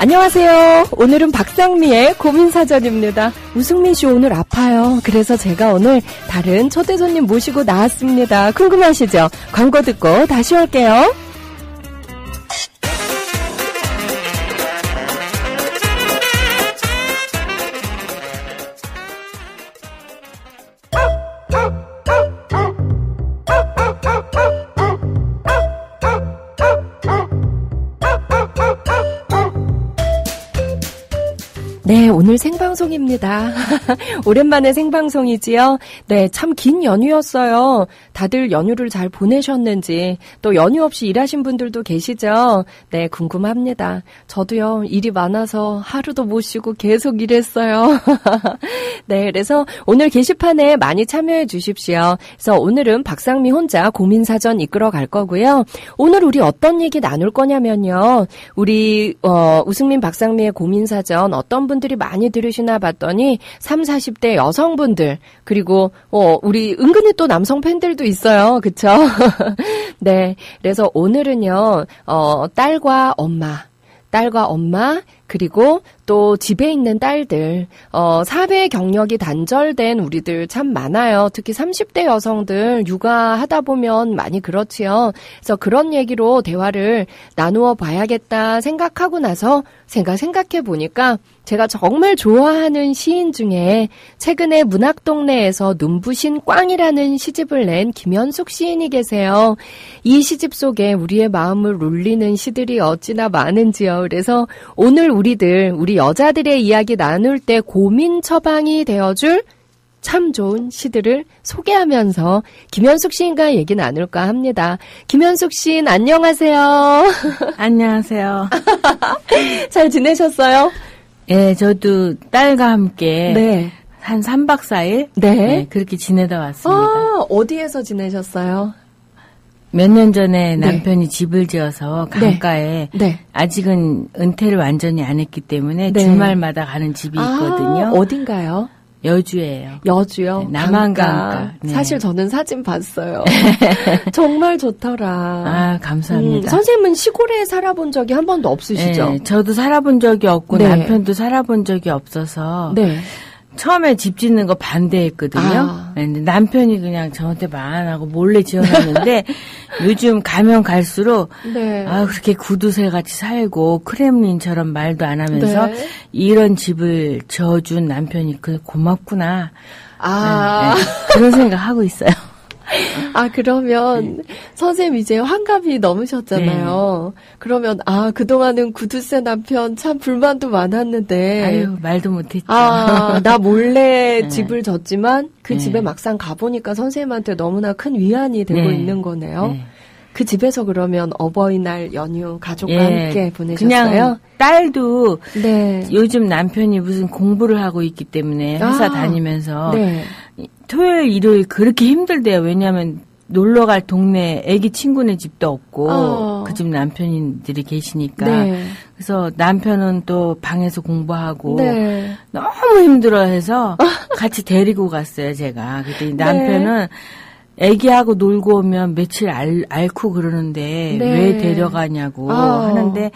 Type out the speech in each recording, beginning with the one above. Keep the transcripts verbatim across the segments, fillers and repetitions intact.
안녕하세요. 오늘은 박상미의 고민사전입니다. 우승민 씨 오늘 아파요. 그래서 제가 오늘 다른 초대 손님 모시고 나왔습니다. 궁금하시죠? 광고 듣고 다시 올게요. 네, 오늘 생방송입니다. 오랜만에 생방송이지요. 네, 참 긴 연휴였어요. 다들 연휴를 잘 보내셨는지, 또 연휴 없이 일하신 분들도 계시죠? 네, 궁금합니다. 저도요, 일이 많아서 하루도 못 쉬고 계속 일했어요. 네, 그래서 오늘 게시판에 많이 참여해 주십시오. 그래서 오늘은 박상미 혼자 고민사전 이끌어 갈 거고요. 오늘 우리 어떤 얘기 나눌 거냐면요. 우리 어, 우승민 박상미의 고민사전 어떤 분 분들이 많이 들으시나 봤더니 삼, 사십 대 여성분들 그리고 어 우리 은근히 또 남성 팬들도 있어요. 그쵸? 네. 그래서 오늘은요. 어 딸과 엄마 딸과 엄마 그리고 또 집에 있는 딸들, 어, 사회 경력이 단절된 우리들 참 많아요. 특히 삼십 대 여성들 육아하다 보면 많이 그렇지요. 그래서 그런 얘기로 대화를 나누어 봐야겠다 생각하고 나서 제가 생각해 보니까 제가 정말 좋아하는 시인 중에 최근에 문학동네에서 눈부신 꽝이라는 시집을 낸 김현숙 시인이 계세요. 이 시집 속에 우리의 마음을 울리는 시들이 어찌나 많은지요. 그래서 오늘 우리들, 우리 여자들의 이야기 나눌 때 고민 처방이 되어줄 참 좋은 시들을 소개하면서 김현숙 시인과 얘기 나눌까 합니다. 김현숙 시인 안녕하세요. 안녕하세요. 잘 지내셨어요? 예, 저도 딸과 함께 네. 한 삼 박 사 일 네. 네, 그렇게 지내다 왔습니다. 아, 어디에서 지내셨어요? 몇 년 전에 남편이 네. 집을 지어서 강가에 네. 네. 아직은 은퇴를 완전히 안 했기 때문에 네. 주말마다 가는 집이 있거든요. 아, 어딘가요? 여주예요. 여주요? 네, 남한강가. 네. 사실 저는 사진 봤어요. 정말 좋더라. 아, 감사합니다. 음, 선생님은 시골에 살아본 적이 한 번도 없으시죠? 네, 저도 살아본 적이 없고 네. 남편도 살아본 적이 없어서 네. 처음에 집 짓는 거 반대했거든요. 아. 근데 남편이 그냥 저한테 말 안 하고 몰래 지어놨는데 요즘 가면 갈수록 네. 아 그렇게 구두쇠 같이 살고 크렘린처럼 말도 안 하면서 네. 이런 집을 지어준 남편이 그 고맙구나. 아. 네, 네. 그런 생각 하고 있어요. 아, 그러면, 네. 선생님 이제 환갑이 넘으셨잖아요. 네. 그러면, 아, 그동안은 구두쇠 남편 참 불만도 많았는데. 아유, 말도 못했죠. 아, 나 몰래 네. 집을 졌지만 그 네. 집에 막상 가보니까 선생님한테 너무나 큰 위안이 되고 네. 있는 거네요. 네. 그 집에서 그러면 어버이날 연휴 가족과 예, 함께 보내셨어요? 그냥 딸도 네. 요즘 남편이 무슨 공부를 하고 있기 때문에 회사 아, 다니면서 네. 토요일, 일요일 그렇게 힘들대요. 왜냐하면 놀러 갈 동네 애기 친구네 집도 없고 어. 그 집 남편들이 계시니까. 네. 그래서 남편은 또 방에서 공부하고 네. 너무 힘들어해서 같이 데리고 갔어요. 제가. 그랬더니 남편은 애기하고 놀고 오면 며칠 알, 앓고 그러는데 네. 왜 데려가냐고 아. 하는데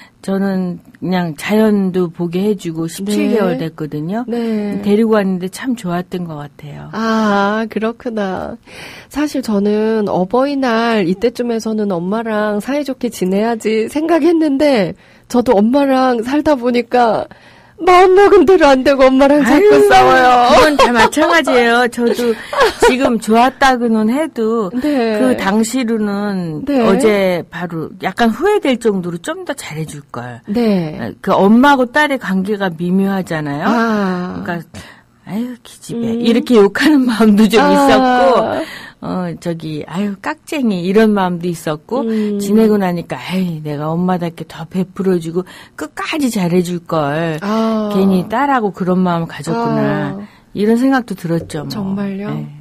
저는 그냥 자연도 보게 해주고 십칠 개월 네. 됐거든요. 네. 데리고 왔는데 참 좋았던 것 같아요. 아, 그렇구나. 사실 저는 어버이날 이때쯤에서는 엄마랑 사이좋게 지내야지 생각했는데 저도 엄마랑 살다 보니까 마음먹은 대로 안 되고 엄마랑 자꾸 아유, 싸워요. 그건 다 마찬가지예요. 저도 지금 좋았다고는 해도 네. 그 당시로는 네. 어제 바로 약간 후회될 정도로 좀 더 잘해줄 걸. 네. 그 엄마하고 딸의 관계가 미묘하잖아요. 아. 그러니까 아유 기집애 음. 이렇게 욕하는 마음도 좀 아. 있었고 어 저기 아유 깍쟁이 이런 마음도 있었고 음. 지내고 나니까 아이 내가 엄마답게 더 베풀어주고 끝까지 잘해줄 걸 아. 괜히 딸하고 그런 마음을 가졌구나 아. 이런 생각도 들었죠. 뭐. 정말요? 네.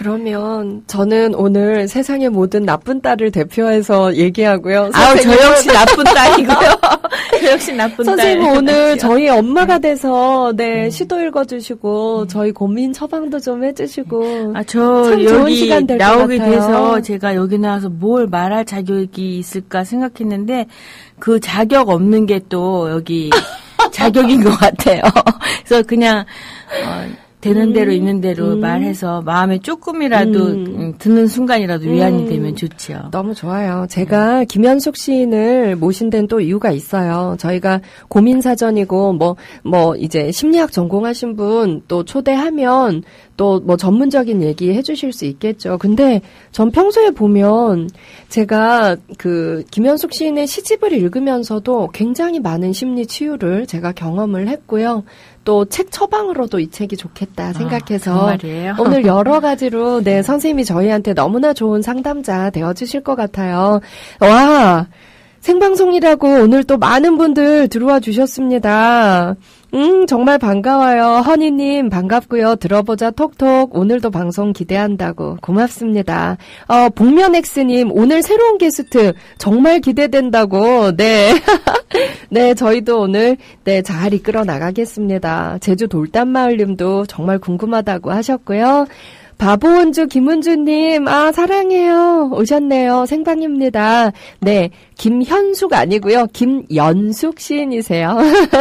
그러면 저는 오늘 세상의 모든 나쁜 딸을 대표해서 얘기하고요. 아우 저 역시 나쁜 딸이고요. 역시 나쁜 딸. 선생님 오늘 저희 엄마가 돼서 네 음. 시도 읽어주시고 음. 저희 고민 처방도 좀 해주시고 아, 저 여기 나오게 돼서 제가 여기 나와서 뭘 말할 자격이 있을까 생각했는데 그 자격 없는 게 또 여기 자격인 것 같아요. 그래서 그냥 어, 되는 대로 음, 있는 대로 음. 말해서 마음에 조금이라도 음. 듣는 순간이라도 위안이 음. 되면 좋죠. 너무 좋아요. 제가 김현숙 시인을 모신 데는 또 이유가 있어요. 저희가 고민사전이고 뭐, 뭐 이제 심리학 전공하신 분 또 초대하면 또 뭐 전문적인 얘기 해주실 수 있겠죠. 근데 전 평소에 보면 제가 그 김현숙 시인의 시집을 읽으면서도 굉장히 많은 심리 치유를 제가 경험을 했고요. 또 책 처방으로도 이 책이 좋겠다 생각해서 아, 오늘 여러 가지로 네 선생님이 저희한테 너무나 좋은 상담자 되어주실 것 같아요. 와 생방송이라고 오늘 또 많은 분들 들어와 주셨습니다. 음 정말 반가워요. 허니님 반갑고요. 들어보자 톡톡 오늘도 방송 기대한다고 고맙습니다. 어 복면엑스님 오늘 새로운 게스트 정말 기대된다고 네. 네 저희도 오늘 네 잘 이끌어 나가겠습니다. 제주 돌담마을님도 정말 궁금하다고 하셨고요. 바보원주 김은주님, 아, 사랑해요. 오셨네요. 생방입니다. 네, 김현숙 아니고요. 김연숙 시인이세요.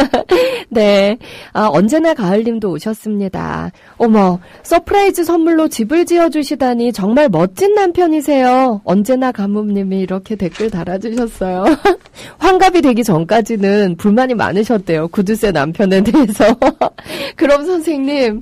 네, 아, 언제나 가을님도 오셨습니다. 어머, 서프라이즈 선물로 집을 지어주시다니 정말 멋진 남편이세요. 언제나 가뭄님이 이렇게 댓글 달아주셨어요. 환갑이 되기 전까지는 불만이 많으셨대요. 구두쇠 남편에 대해서. 그럼 선생님,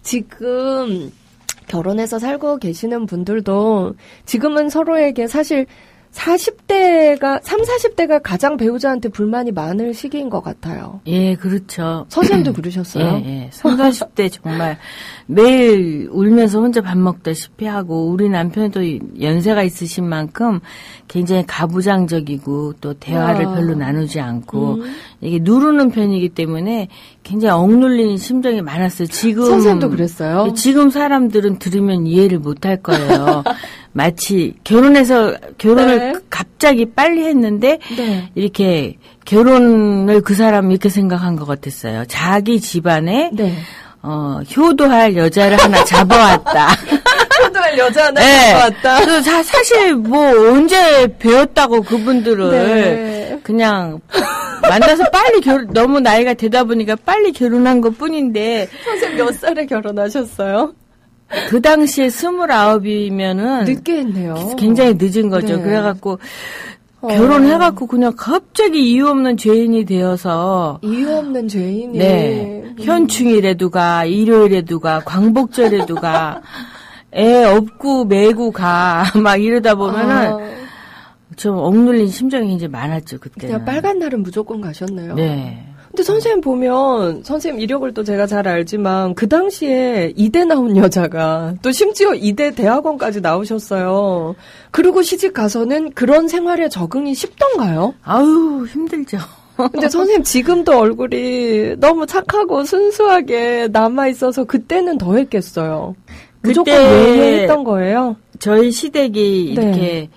지금 결혼해서 살고 계시는 분들도 지금은 서로에게 사실 사십 대가, 삼, 사십 대가 가장 배우자한테 불만이 많을 시기인 것 같아요. 예, 그렇죠. 선생님도 그러셨어요? 예, 예. 삼, 사십 대 정말 매일 울면서 혼자 밥 먹다시피 하고 우리 남편도 연세가 있으신 만큼 굉장히 가부장적이고 또 대화를 아. 별로 나누지 않고 음. 이게 누르는 편이기 때문에 굉장히 억눌리는 심정이 많았어요. 지금. 선생님도 그랬어요? 지금 사람들은 들으면 이해를 못할 거예요. 마치 결혼해서 결혼을 네. 갑자기 빨리 했는데 네. 이렇게 결혼을 그 사람 이렇게 생각한 것 같았어요. 자기 집안에 네. 어, 효도할 여자를 하나 잡아왔다. 효도할 여자 하나 네. 잡아왔다. 그래서 사, 사실 뭐 언제 배웠다고 그분들을 네. 그냥 만나서 빨리 결혼 너무 나이가 되다 보니까 빨리 결혼한 것 뿐인데. 선생님 몇 살에 결혼하셨어요? 그 당시에 스물아홉이면은 늦게 했네요. 굉장히 늦은 거죠. 네. 그래갖고 어. 결혼해갖고 그냥 갑자기 이유 없는 죄인이 되어서 이유 없는 죄인이 네 음. 현충일에도 가 일요일에도 가 광복절에도 가 애 업고 메고 가 막 이러다 보면은 아. 좀 억눌린 심정이 이제 많았죠 그때는. 그냥 빨간 날은 무조건 가셨네요. 네. 근데 선생님 보면 선생님 이력을 또 제가 잘 알지만 그 당시에 이대 나온 여자가 또 심지어 이대 대학원까지 나오셨어요. 그리고 시집 가서는 그런 생활에 적응이 쉽던가요? 아유 힘들죠. 근데 선생님 지금도 얼굴이 너무 착하고 순수하게 남아있어서 그때는 더 했겠어요. 무조건 예의했던 거예요? 저희 시댁이 네. 이렇게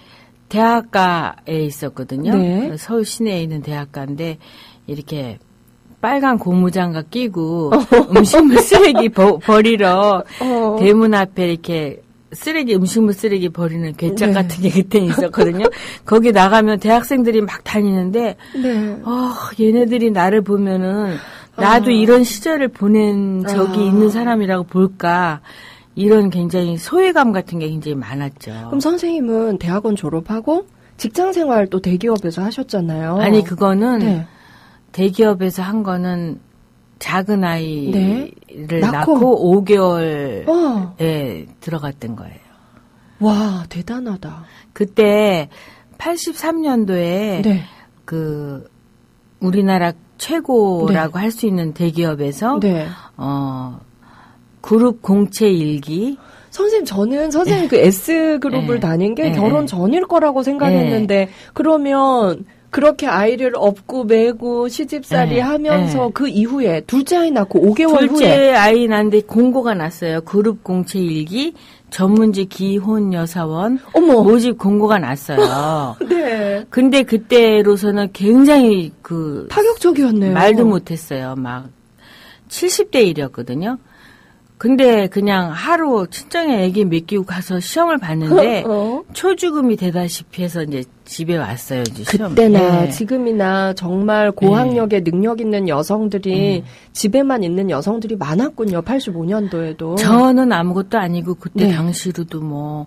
대학가에 있었거든요. 네. 서울 시내에 있는 대학가인데 이렇게 빨간 고무장갑 끼고 음식물 쓰레기 버, 버리러 어. 대문 앞에 이렇게 쓰레기 음식물 쓰레기 버리는 괴짝 네. 같은 게 그때 있었거든요. 거기 나가면 대학생들이 막 다니는데 네. 어, 얘네들이 나를 보면은 나도 아. 이런 시절을 보낸 적이 아. 있는 사람이라고 볼까 이런 굉장히 소외감 같은 게 굉장히 많았죠. 그럼 선생님은 대학원 졸업하고 직장생활 또 대기업에서 하셨잖아요. 아니 그거는 네. 대기업에서 한 거는 작은 아이를 네? 낳고, 낳고 오 개월에 어. 들어갔던 거예요. 와, 대단하다. 그때 팔십삼 년도에 네. 그 우리나라 최고라고 네. 할 수 있는 대기업에서 네. 어 그룹 공채 일기 선생님, 저는 선생님 그 S그룹을 네. 다닌 게 네. 결혼 전일 거라고 생각했는데, 네. 그러면 그렇게 아이를 업고 메고 시집살이 네, 하면서 네. 그 이후에 둘째 아이 낳고 오 개월 둘째 후에 둘째 아이 낳는데 공고가 났어요. 그룹 공채 일기 전문직 기혼 여사원 어머. 모집 공고가 났어요. 네. 근데 그때로서는 굉장히 그 파격적이었네요. 말도 못했어요. 막 칠십 대 일이었거든요. 근데 그냥 하루 친정에 애기 맡기고 가서 시험을 봤는데 어? 초죽음이 되다시피 해서 이제 집에 왔어요. 이제 시험. 그때나 네. 지금이나 정말 고학력에 네. 능력 있는 여성들이 음. 집에만 있는 여성들이 많았군요. 팔십오 년도에도. 저는 아무것도 아니고 그때 네. 당시로도 뭐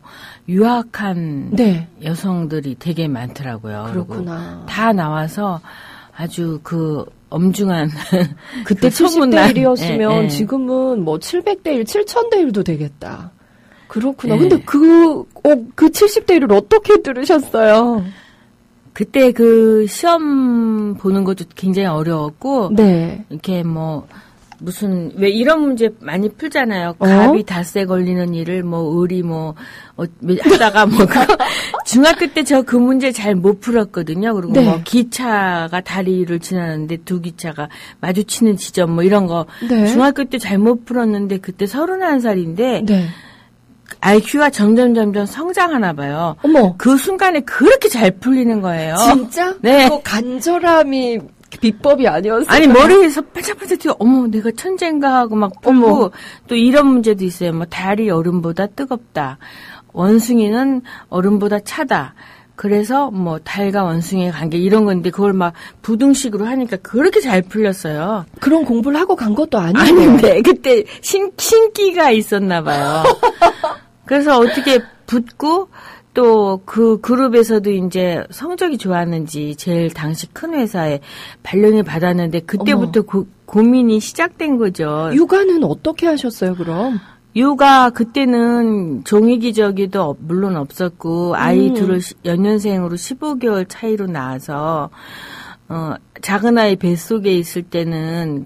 유학한 네. 여성들이 되게 많더라고요. 그렇구나. 다 나와서 아주 그 엄중한 그때 그 칠십 대 일이었으면 네, 네. 지금은 뭐 칠백 대 일, 칠천 대 일도 되겠다. 그렇구나. 네. 근데 그, 어, 그 칠십 대 일을 어떻게 들으셨어요? 그때 그 시험 보는 것도 굉장히 어려웠고 네. 이렇게 뭐 무슨 왜 이런 문제 많이 풀잖아요. 어? 갑이 닷새 걸리는 일을 뭐 을이 뭐 어, 하다가 뭐 그, 중학교 때 저 그 문제 잘 못 풀었거든요. 그리고 네. 뭐 기차가 다리를 지나는데 두 기차가 마주치는 지점 뭐 이런 거 네. 중학교 때 잘 못 풀었는데 그때 서른한 살인데 네. 아이큐가 점점 점점 성장하나 봐요. 어머. 그 순간에 그렇게 잘 풀리는 거예요. 진짜? 네. 그 간절함이 비법이 아니었어요. 아니 머리에서 반짝반짝 뛰어 어머 내가 천재인가 하고 막 풀고 어머. 또 이런 문제도 있어요. 뭐 달이 얼음보다 뜨겁다. 원숭이는 얼음보다 차다. 그래서 뭐 달과 원숭이의 관계 이런 건데 그걸 막 부등식으로 하니까 그렇게 잘 풀렸어요. 그런 공부를 하고 간 것도 아니고. 아닌데 그때 신, 신기가 있었나 봐요. 그래서 어떻게 붙고 또 그 그룹에서도 이제 성적이 좋았는지 제일 당시 큰 회사에 발령을 받았는데 그때부터 고, 고민이 시작된 거죠. 육아는 어떻게 하셨어요 그럼? 육아 그때는 종이기저귀도 물론 없었고 아이 음. 둘을 연년생으로 십오 개월 차이로 낳아서 어, 작은 아이 뱃속에 있을 때는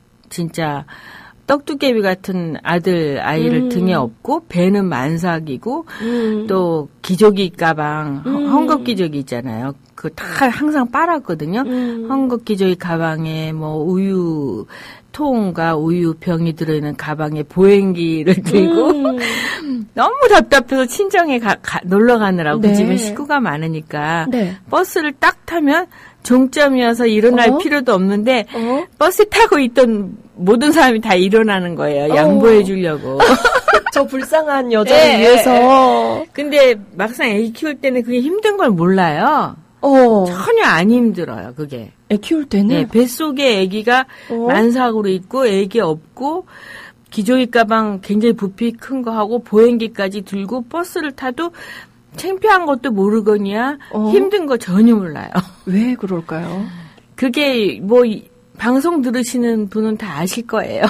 진짜 떡두개비 같은 아들 아이를 음. 등에 업고 배는 만삭이고 음. 또 기저귀 가방 음. 헝겊 기저귀 있잖아요. 그 다 항상 빨았거든요. 음. 헝겊 기저귀 가방에 뭐 우유 통과 우유 병이 들어있는 가방에 보행기를 들고 음. 너무 답답해서 친정에 가, 가, 놀러 가느라고 네. 그 집에 식구가 많으니까 네. 버스를 딱 타면 종점이어서 일어날 어? 필요도 없는데 어? 버스 타고 있던 모든 사람이 다 일어나는 거예요. 양보해 주려고. 저 불쌍한 여자를 네. 위해서. 근데 막상 애기 키울 때는 그게 힘든 걸 몰라요. 어. 전혀 안 힘들어요, 그게. 애 키울 때는? 네, 뱃속에 애기가 어? 만삭으로 있고 애기 없고 기저귀 가방 굉장히 부피 큰 거 하고 보행기까지 들고 버스를 타도 창피한 것도 모르거니와 어? 힘든 거 전혀 몰라요. 왜 그럴까요? 그게 뭐 방송 들으시는 분은 다 아실 거예요.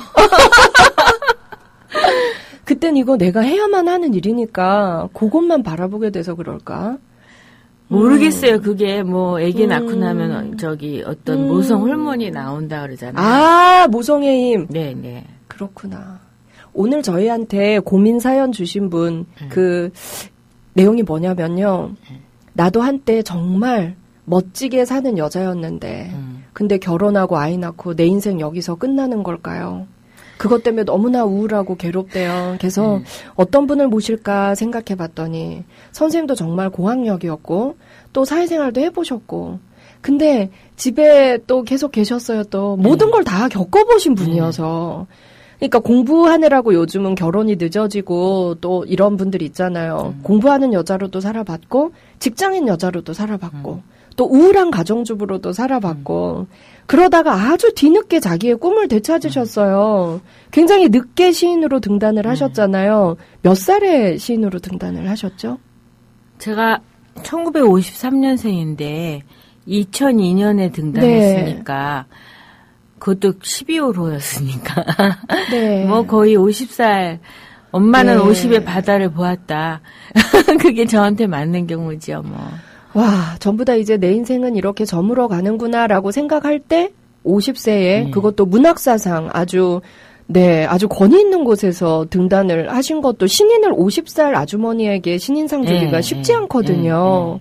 그땐 이거 내가 해야만 하는 일이니까 그것만 바라보게 돼서 그럴까? 모르겠어요. 음. 그게 뭐 아기 낳고 음. 나면 저기 어떤 음. 모성 호르몬이 나온다 그러잖아요. 아, 모성의 힘. 네, 네. 그렇구나. 오늘 저희한테 고민 사연 주신 분 그 음. 내용이 뭐냐면요. 음. 나도 한때 정말 멋지게 사는 여자였는데 음. 근데 결혼하고 아이 낳고 내 인생 여기서 끝나는 걸까요? 그것 때문에 너무나 우울하고 괴롭대요. 그래서 음. 어떤 분을 모실까 생각해봤더니 선생님도 정말 고학력이었고 또 사회생활도 해보셨고 근데 집에 또 계속 계셨어요. 또 음. 모든 걸 다 겪어보신 분이어서 그러니까 공부하느라고 요즘은 결혼이 늦어지고 또 이런 분들 있잖아요. 음. 공부하는 여자로도 살아봤고 직장인 여자로도 살아봤고 음. 또 우울한 가정주부로도 살아봤고 음. 그러다가 아주 뒤늦게 자기의 꿈을 되찾으셨어요. 굉장히 늦게 시인으로 등단을 음. 하셨잖아요. 몇 살에 시인으로 등단을 하셨죠? 제가 천구백오십삼 년생인데 이천이 년에 등단했으니까 네. 그것도 십이월 호였으니까 네. 뭐 거의 오십 살 엄마는 네. 오십의 바다를 보았다. 그게 저한테 맞는 경우죠. 뭐. 와, 전부 다 이제 내 인생은 이렇게 저물어 가는구나라고 생각할 때 오십 세에 네. 그것도 문학사상 아주 네, 아주 권위 있는 곳에서 등단을 하신 것도 신인을 오십 살 아주머니에게 신인상 주기가 네, 쉽지 않거든요. 네, 네.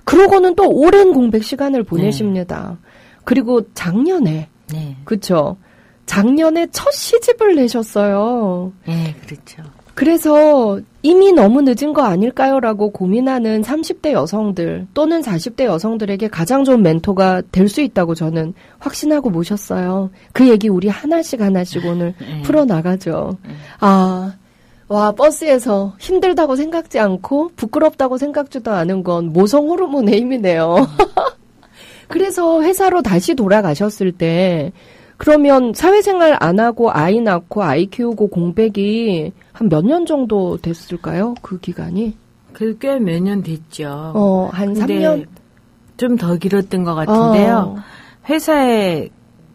그러고는 또 오랜 공백 시간을 보내십니다. 네. 그리고 작년에, 네. 그쵸. 작년에 첫 시집을 내셨어요. 네, 그렇죠. 그래서 이미 너무 늦은 거 아닐까요?라고 고민하는 삼십 대 여성들 또는 사십 대 여성들에게 가장 좋은 멘토가 될 수 있다고 저는 확신하고 모셨어요. 그 얘기 우리 하나씩 하나씩 오늘 네. 풀어나가죠. 네. 아, 와, 버스에서 힘들다고 생각지 않고 부끄럽다고 생각지도 않은 건 모성 호르몬의 힘이네요. 그래서 회사로 다시 돌아가셨을 때 그러면 사회생활 안 하고 아이 낳고 아이 키우고 공백이 한 몇 년 정도 됐을까요? 그 기간이? 그 꽤 몇 년 됐죠. 어, 한 삼 년? 좀 더 길었던 것 같은데요. 어. 회사에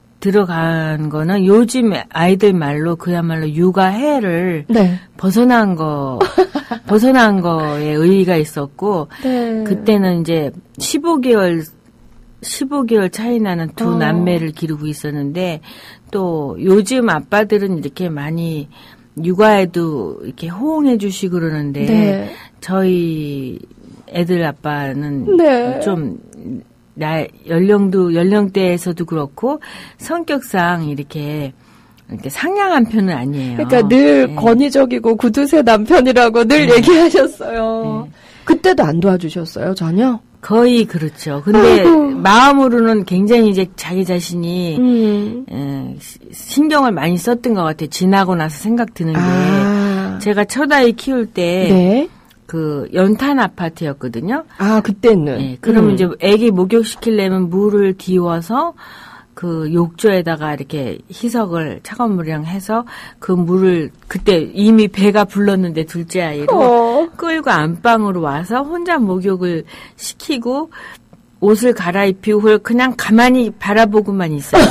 들어간 거는 요즘 아이들 말로 그야말로 육아해를 네. 벗어난 거, 벗어난 거에 의의가 있었고, 네. 그때는 이제 십오 개월 십오 개월 차이 나는 두 어. 남매를 기르고 있었는데 또 요즘 아빠들은 이렇게 많이 육아에도 이렇게 호응해 주시고 그러는데 네. 저희 애들 아빠는 네. 좀 나, 연령도 연령대에서도 그렇고 성격상 이렇게 이렇게 상냥한 편은 아니에요. 그러니까 늘 네. 권위적이고 구두쇠 남편이라고 늘 네. 얘기하셨어요. 네. 그때도 안 도와주셨어요, 전혀? 거의 그렇죠. 근데 아이고. 마음으로는 굉장히 이제 자기 자신이 음. 에, 신경을 많이 썼던 것 같아요. 지나고 나서 생각 드는 게 아. 제가 첫 아이 키울 때 네. 그 연탄 아파트였거든요. 아 그때는. 네, 그러면 음. 이제 아기 목욕시키려면 물을 데워서 그 욕조에다가 이렇게 희석을 차가운 물이랑 해서 그 물을 그때 이미 배가 불렀는데 둘째 아이로 어. 끌고 안방으로 와서 혼자 목욕을 시키고 옷을 갈아입히고 그걸 그냥 가만히 바라보고만 있어요.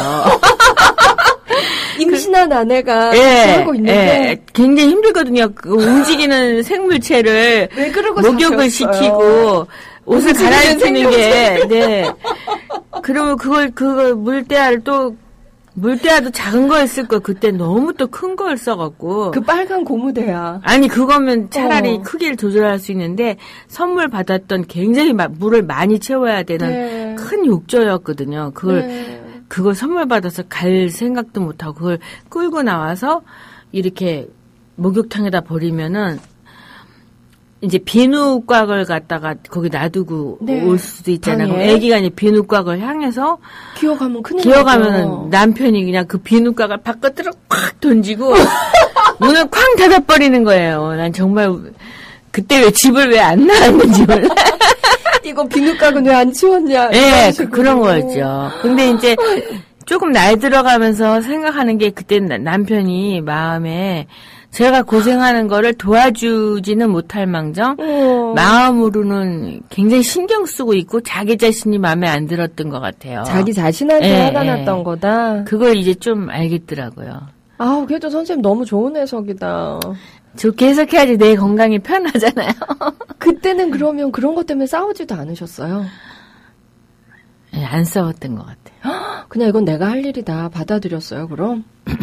임신한 아내가 예, 하고 있는데 예, 굉장히 힘들거든요. 그 움직이는 생물체를 왜 그러고 목욕을 사셨어요? 시키고 옷을 갈아입히는 게 네. 그러면 그걸 그걸 물대야를 또 물대야도 작은 거였을 거 그때 너무 또 큰 걸 써갖고 그 빨간 고무대야. 아니 그거면 차라리 어. 크기를 조절할 수 있는데 선물 받았던 굉장히 마, 물을 많이 채워야 되는 네. 큰 욕조였거든요. 그걸 네. 그걸 선물 받아서 갈 생각도 못 하고 그걸 끌고 나와서 이렇게 목욕탕에다 버리면은. 이제 비누곽을 갖다가 거기 놔두고 네. 올 수도 있잖아요. 그럼 애기가 이제 비누곽을 향해서 기어가면 큰일 기어가면은 남편이 그냥 그 비누곽을 바깥으로 콱 던지고 문을 쾅 닫아버리는 거예요. 난 정말 그때 왜 집을 왜 안 나왔는지 몰라. 이거 비누곽은 왜 안 치웠냐. 네, 그, 그런 거였죠. 근데 이제 조금 나이 들어가면서 생각하는 게 그때 남편이 마음에 제가 고생하는 거를 도와주지는 못할 망정 어. 마음으로는 굉장히 신경 쓰고 있고 자기 자신이 마음에 안 들었던 것 같아요. 자기 자신한테 네, 화가 네. 났던 거다. 그걸 이제 좀 알겠더라고요. 아, 그래도 선생님 너무 좋은 해석이다. 좋게 해석해야지 내 건강이 편하잖아요. 그때는 그러면 그런 것 때문에 싸우지도 않으셨어요? 네, 안 싸웠던 것 같아요. 그냥 이건 내가 할 일이다 받아들였어요, 그럼?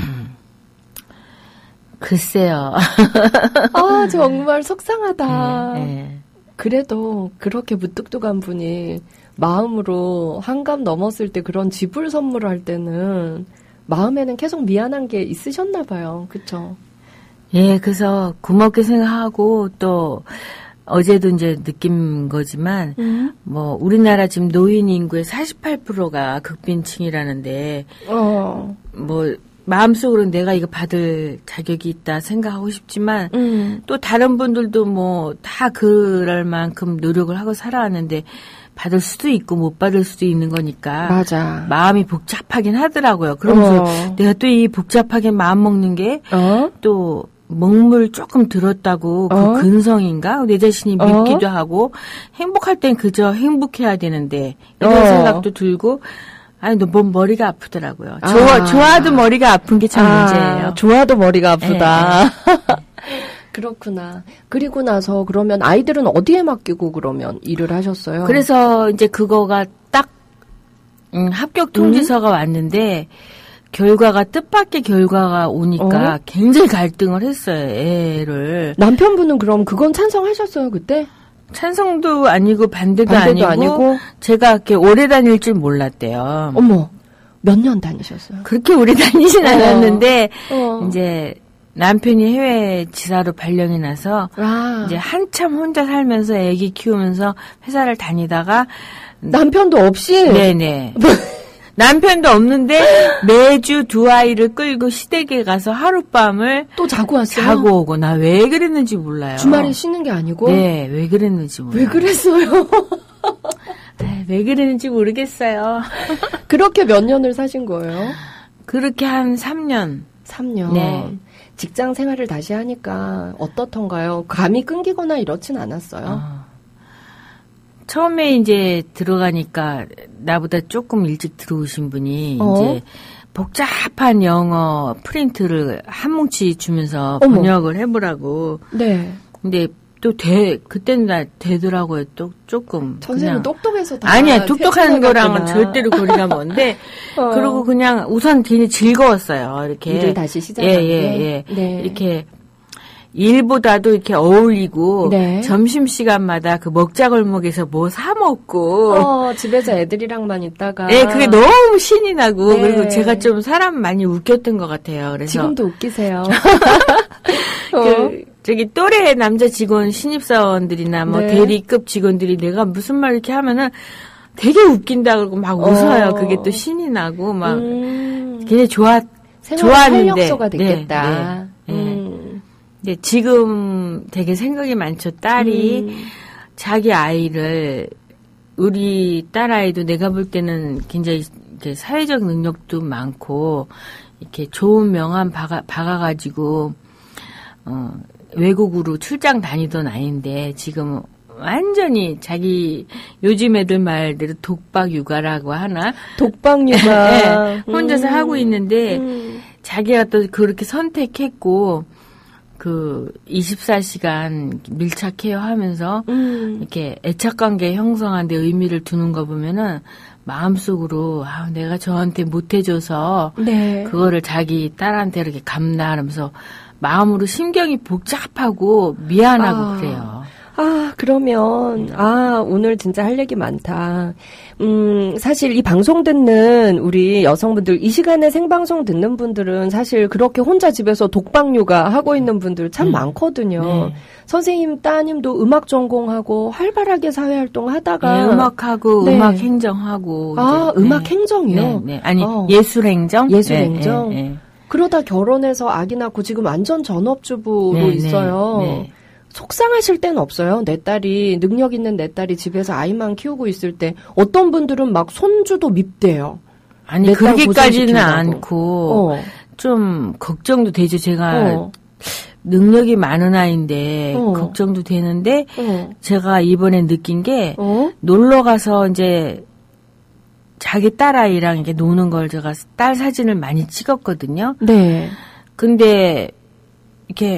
글쎄요. 아, 정말 속상하다. 네, 네. 그래도 그렇게 무뚝뚝한 분이 마음으로 한감 넘었을 때 그런 집을 선물할 때는 마음에는 계속 미안한 게 있으셨나 봐요. 그쵸? 예, 그래서 고맙게 생각하고 또 어제도 이제 느낀 거지만 음? 뭐 우리나라 지금 노인 인구의 사십팔 퍼센트가 극빈층이라는데 어. 뭐 마음속으로 내가 이거 받을 자격이 있다 생각하고 싶지만 음. 또 다른 분들도 뭐 다 그럴 만큼 노력을 하고 살아왔는데 받을 수도 있고 못 받을 수도 있는 거니까 맞아. 마음이 복잡하긴 하더라고요. 그러면서 어. 내가 또 이 복잡하게 마음 먹는 게 또 어? 먹물 조금 들었다고 그 어? 근성인가 내 자신이 어? 밉기도 하고 행복할 땐 그저 행복해야 되는데 이런 어. 생각도 들고 아니, 너 뭔 머리가 아프더라고요. 아. 좋아, 좋아도 머리가 아픈 게 참 아, 문제예요. 좋아도 머리가 아프다. 네, 네. 그렇구나. 그리고 나서 그러면 아이들은 어디에 맡기고 그러면 일을 하셨어요? 그래서 이제 그거가 딱 음, 합격 통지서가 음? 왔는데 결과가 뜻밖의 결과가 오니까 어? 굉장히 갈등을 했어요. 애를. 남편분은 그럼 그건 찬성하셨어요 그때? 찬성도 아니고 반대도, 반대도 아니고, 아니고 제가 이렇게 오래 다닐 줄 몰랐대요. 어머, 몇 년 다니셨어요? 그렇게 오래 다니진 어. 않았는데 어. 이제 남편이 해외 지사로 발령이 나서 아. 이제 한참 혼자 살면서 아기 키우면서 회사를 다니다가 남편도 없이? 네네. 남편도 없는데 매주 두 아이를 끌고 시댁에 가서 하룻밤을 또 자고 왔어요? 자고 오고 나 왜 그랬는지 몰라요. 주말에 쉬는 게 아니고? 네, 왜 그랬는지 몰라요. 왜 그랬어요? 네, 왜 그랬는지 모르겠어요. 그렇게 몇 년을 사신 거예요? 그렇게 한 삼 년. 삼 년. 네. 직장 생활을 다시 하니까 어떻던가요? 감이 끊기거나 이렇진 않았어요? 어. 처음에 이제 들어가니까 나보다 조금 일찍 들어오신 분이 어? 이제 복잡한 영어 프린트를 한 뭉치 주면서 어머. 번역을 해보라고. 네. 근데 또 돼, 그때는 나 되더라고요. 또 조금. 선생님 그냥. 똑똑해서 다. 아니야, 똑똑한 거랑은 태어나갔구나. 절대로 거리가 먼데. 어. 그리고 그냥 우선 굉장히 즐거웠어요. 이렇게. 일을 다시 시작하는 예, 예, 게. 예. 네. 이렇게. 일보다도 이렇게 어울리고 네. 점심시간마다 그 먹자골목에서 뭐 사 먹고 어, 집에서 애들이랑만 있다가. 네, 그게 너무 신이 나고 네. 그리고 제가 좀 사람 많이 웃겼던 것 같아요. 그래서 지금도 웃기세요. 그 저기 또래 남자 직원 신입사원들이나 뭐 네. 대리급 직원들이 내가 무슨 말 이렇게 하면은 되게 웃긴다 그러고 막 웃어요. 어. 그게 또 신이 나고 막 음. 굉장히 좋아 생활 좋았는데 활력소가 됐겠다. 네, 네, 네. 음. 근데 지금 되게 생각이 많죠. 딸이 음. 자기 아이를 우리 딸아이도 내가 볼 때는 굉장히 이렇게 사회적 능력도 많고 이렇게 좋은 명함 박아, 박아가지고 어, 외국으로 출장 다니던 아이인데 지금 완전히 자기 요즘 애들 말대로 독박 육아라고 하나 독박 육아. 네, 혼자서 음. 하고 있는데 음. 자기가 또 그렇게 선택했고 그 이십사 시간 밀착 케어하면서 음. 이렇게 애착관계 형성하는 데 의미를 두는 거 보면은 마음속으로 아, 내가 저한테 못해줘서 네. 그거를 자기 딸한테 이렇게 감나하면서 마음으로 심경이 복잡하고 미안하고 아. 그래요. 아, 그러면, 아, 오늘 진짜 할 얘기 많다. 음, 사실 이 방송 듣는 우리 여성분들, 이 시간에 생방송 듣는 분들은 사실 그렇게 혼자 집에서 독박육아 하고 있는 분들 참 음. 많거든요. 네. 선생님 따님도 음악 전공하고 활발하게 사회활동 하다가. 네, 음악하고 네. 음악 행정하고. 아, 이제, 음악 네. 행정이요? 네, 네. 아니, 어. 예술행정? 예술행정? 네, 네, 네. 그러다 결혼해서 아기 낳고 지금 완전 전업주부로 네, 있어요. 네, 네. 속상하실 때는 없어요. 내 딸이, 능력 있는 내 딸이 집에서 아이만 키우고 있을 때 어떤 분들은 막 손주도 밉대요. 아니, 내 딸 그렇게까지는 고생시킨다고. 않고, 어. 좀, 걱정도 되죠. 제가 어. 능력이 많은 아이인데, 어. 걱정도 되는데, 어. 제가 이번에 느낀 게, 어? 놀러 가서 이제, 자기 딸아이랑 이렇게 노는 걸 제가 딸 사진을 많이 찍었거든요. 네. 근데, 이렇게,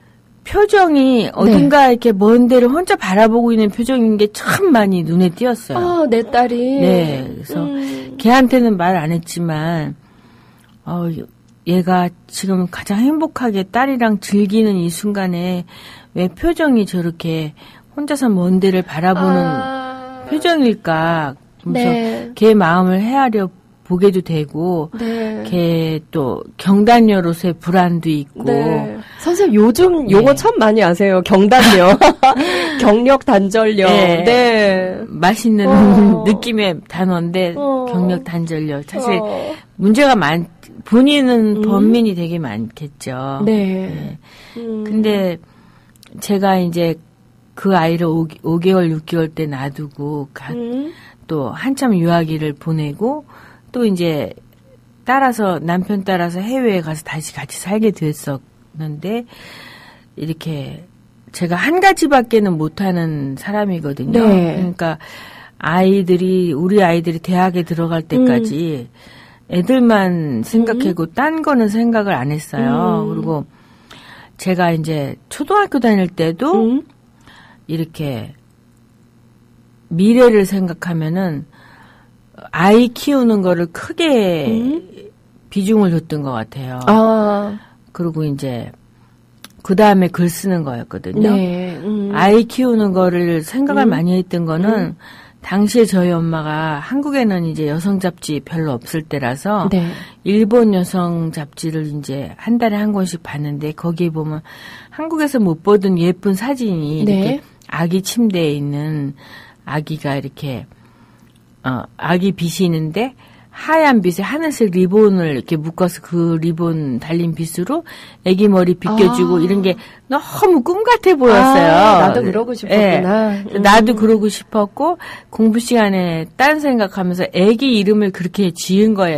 표정이 어딘가 이렇게 먼 데를 혼자 바라보고 있는 표정인 게 참 많이 눈에 띄었어요. 아, 내 딸이. 네, 그래서 음. 걔한테는 말 안 했지만, 어, 얘가 지금 가장 행복하게 딸이랑 즐기는 이 순간에 왜 표정이 저렇게 혼자서 먼 데를 바라보는 아. 표정일까? 그래서 네. 걔 마음을 헤아려 보게도 되고, 네. 걔 또 경단녀로서의 불안도 있고, 네. 선생님 요즘 용어 네. 참 많이 아세요. 경단녀. 경력 단절녀. 네. 네. 맛있는 어. 느낌의 단어인데 어. 경력 단절력 사실 어. 문제가 많 본인은 음. 번민이 되게 많겠죠. 네. 음. 근데 제가 이제 그 아이를 오 개월 육 개월 때 놔두고 가, 음. 또 한참 유아기를 보내고 또 이제 따라서 남편 따라서 해외에 가서 다시 같이 살게 됐었는데 이렇게 제가 한 가지밖에는 못하는 사람이거든요. 네. 그러니까 아이들이 우리 아이들이 대학에 들어갈 때까지 애들만 생각하고 음. 딴 거는 생각을 안 했어요. 음. 그리고 제가 이제 초등학교 다닐 때도 음. 이렇게 미래를 생각하면은 아이 키우는 거를 크게 음. 비중을 뒀던 것 같아요. 아. 그리고 이제 그 다음에 글 쓰는 거였거든요. 네. 음. 아이 키우는 거를 생각을 음. 많이 했던 거는 음. 당시에 저희 엄마가 한국에는 이제 여성 잡지 별로 없을 때라서 네. 일본 여성 잡지를 이제 한 달에 한 권씩 봤는데 거기에 보면 한국에서 못 보던 예쁜 사진이 이렇게 네. 아기 침대에 있는 아기가 이렇게 어 아기 빗이 있는데 하얀 빗에 하늘색 리본을 이렇게 묶어서 그 리본 달린 빗으로 아기 머리 빗겨주고 아. 이런 게 너무 꿈 같아 보였어요. 아, 나도 그러고 싶었구나. 네. 음. 나도 그러고 싶었고 공부 시간에 딴 생각하면서 아기 이름을 그렇게 지은 거예요.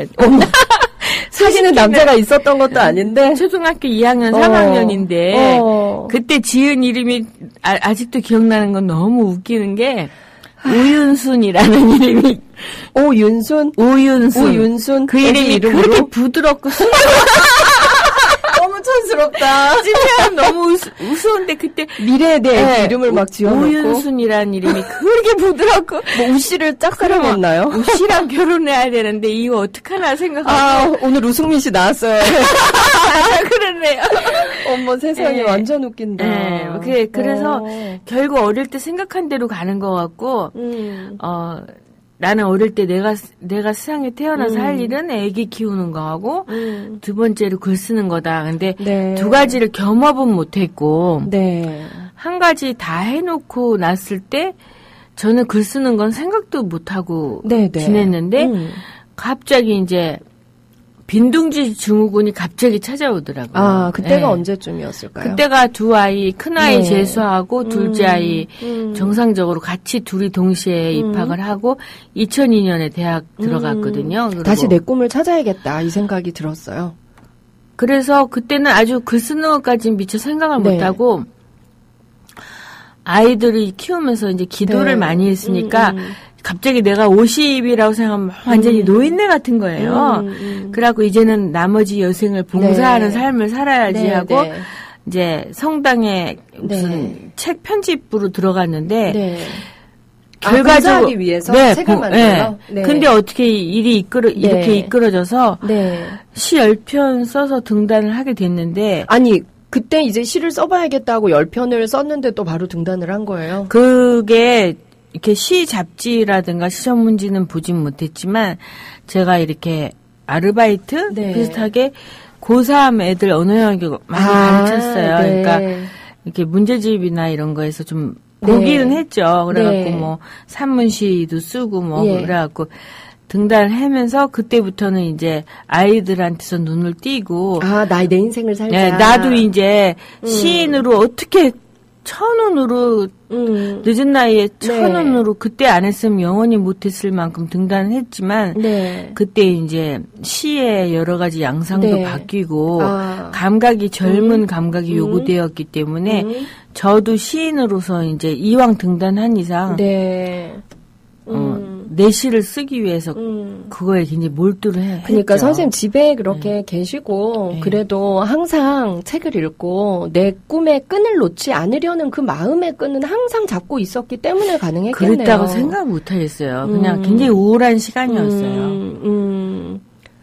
사실은 남자가 있었던 것도 아닌데 초등학교 이 학년, 어. 삼 학년인데 어. 그때 지은 이름이 아, 아직도 기억나는 건 너무 웃기는 게 우윤순이라는 이름이 오윤순? 오윤순. 오윤순? 그 이름이 이름으로? 그렇게 부드럽고 순 너무 촌스럽다. 찐면 너무 우스, 우스운데 그때 미래에 대해 네, 이름을 막 지어놓고 오윤순이라는 이름이 그렇게 부드럽고 뭐 우씨를 짝사랑했나요? 우씨랑 결혼해야 되는데 이거 어떡하나 생각하고 아 오늘 우승민 씨 나왔어요. 아, 그러네요. 어머 세상에 네. 완전 웃긴다. 네, 그래, 그래서 어. 결국 어릴 때 생각한 대로 가는 것 같고 음. 어 나는 어릴 때 내가 내가 세상에 태어나서 음. 할 일은 애기 키우는 거하고 음. 두 번째로 글 쓰는 거다. 근데 네. 두 가지를 겸업은 못했고 네. 한 가지 다 해놓고 났을 때 저는 글 쓰는 건 생각도 못하고 네, 네. 지냈는데 음. 갑자기 이제 빈둥지 증후군이 갑자기 찾아오더라고요. 아 그때가 네. 언제쯤이었을까요? 그때가 두 아이, 큰 아이 네. 재수하고 둘째 음, 아이 음. 정상적으로 같이 둘이 동시에 음. 입학을 하고 이천이 년에 대학 들어갔거든요. 그리고 다시 내 꿈을 찾아야겠다 이 생각이 들었어요. 그래서 그때는 아주 글 쓰는 것까지는 미처 생각을 네. 못하고 아이들이 키우면서 이제 기도를 네. 많이 했으니까 음, 음. 갑자기 내가 오십이라고 생각하면 완전히 음. 노인네 같은 거예요. 음, 음. 그래갖고 이제는 나머지 여생을 봉사하는 네. 삶을 살아야지 네, 하고 네. 이제 성당에 무슨 네. 책 편집부로 들어갔는데 네. 결과적으로 아, 봉사하기 위해서 책을 봉- 만들어요? 네. 근데 어떻게 일이 이끌어 이렇게 네. 이끌어져서 네. 시 열 편 써서 등단을 하게 됐는데 아니 그때 이제 시를 써봐야겠다고 열 편을 썼는데 또 바로 등단을 한 거예요. 그게 이렇게 시 잡지라든가 시 전문지는 보진 못했지만 제가 이렇게 아르바이트 네. 비슷하게 고삼 애들 언어 영역 많이 아, 가르쳤어요. 네. 그러니까 이렇게 문제집이나 이런 거에서 좀 네. 보기는 했죠. 그래갖고 네. 뭐 산문시도 쓰고 뭐 예. 그래갖고 등단을 하면서 그때부터는 이제 아이들한테서 눈을 띄고 아, 나 내 인생을 살자. 네, 나도 이제 음. 시인으로 어떻게 천운으로 음. 늦은 나이에 네. 천운으로 그때 안 했으면 영원히 못했을 만큼 등단을 했지만 네. 그때 이제 시의 여러 가지 양상도 네. 바뀌고 아. 감각이 젊은 음. 감각이 음. 요구되었기 때문에 음. 저도 시인으로서 이제 이왕 등단한 이상 네. 어, 음. 내 시를 쓰기 위해서 음. 그거에 굉장히 몰두를 해. 그러니까 했죠. 선생님 집에 그렇게 계시고 네. 그래도 항상 책을 읽고 내 꿈의 끈을 놓지 않으려는 그 마음의 끈은 항상 잡고 있었기 때문에 가능했겠네요. 그랬다고 생각 못 하겠어요. 그냥 음. 굉장히 우울한 시간이었어요. 음, 음,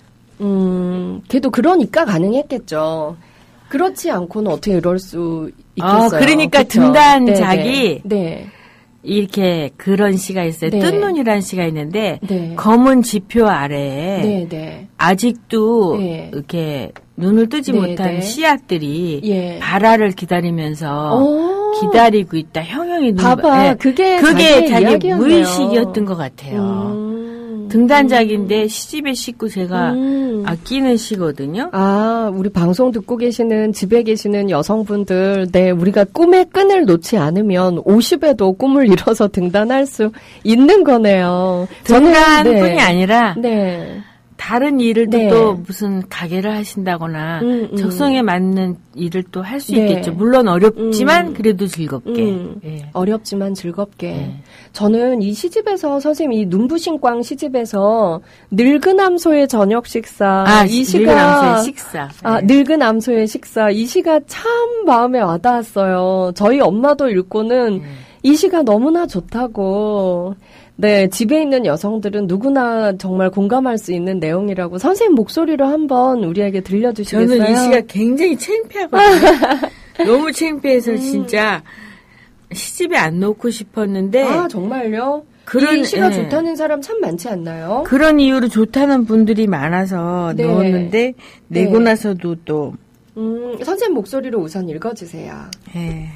음, 그래도 그러니까 가능했겠죠. 그렇지 않고는 어떻게 이럴 수 있겠어요. 아, 그러니까 그쵸? 등단작이 네, 네. 이렇게 그런 시가 있어요. 네. 뜬 눈이라는 시가 있는데 네. 검은 지표 아래에 네, 네. 아직도 네. 이렇게 눈을 뜨지 네, 못한 네. 씨앗들이 예. 발화를 기다리면서 오. 기다리고 있다. 형형이 눈 봐봐, 네. 그게 그게 자기의 자기 이야기였네요. 무의식이었던 것 같아요. 음. 등단작인데 시집에 싣고 제가 음. 아끼는 시거든요. 아, 우리 방송 듣고 계시는 집에 계시는 여성분들, 네, 우리가 꿈의 끈을 놓지 않으면 오십에도 꿈을 이뤄서 등단할 수 있는 거네요. 등단뿐이 네. 아니라 네. 다른 일을 네. 또 무슨 가게를 하신다거나 음, 음. 적성에 맞는 일을 또 할 수 네. 있겠죠. 물론 어렵지만 음. 그래도 즐겁게. 음. 예. 어렵지만 즐겁게. 네. 저는 이 시집에서 선생님 이 눈부신꽝 시집에서 늙은 암소의 저녁 식사 아, 이 이 시가 시가 식사. 아, 예. 늙은 암소의 식사 이 시가 참 마음에 와닿았어요. 저희 엄마도 읽고는 음. 이 시가 너무나 좋다고. 네, 집에 있는 여성들은 누구나 정말 공감할 수 있는 내용이라고 선생님 목소리로 한번 우리에게 들려주시겠어요? 저는 이 시가 굉장히 창피하거든요. 너무 창피해서 음. 진짜 시집에 안 놓고 싶었는데. 아, 정말요? 그런, 이 시가 네. 좋다는 사람 참 많지 않나요? 그런 이유로 좋다는 분들이 많아서 네. 넣었는데, 내고 네. 나서도 또. 음, 선생님 목소리로 우선 읽어주세요. 네.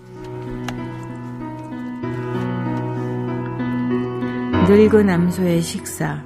늙은 암소의 식사.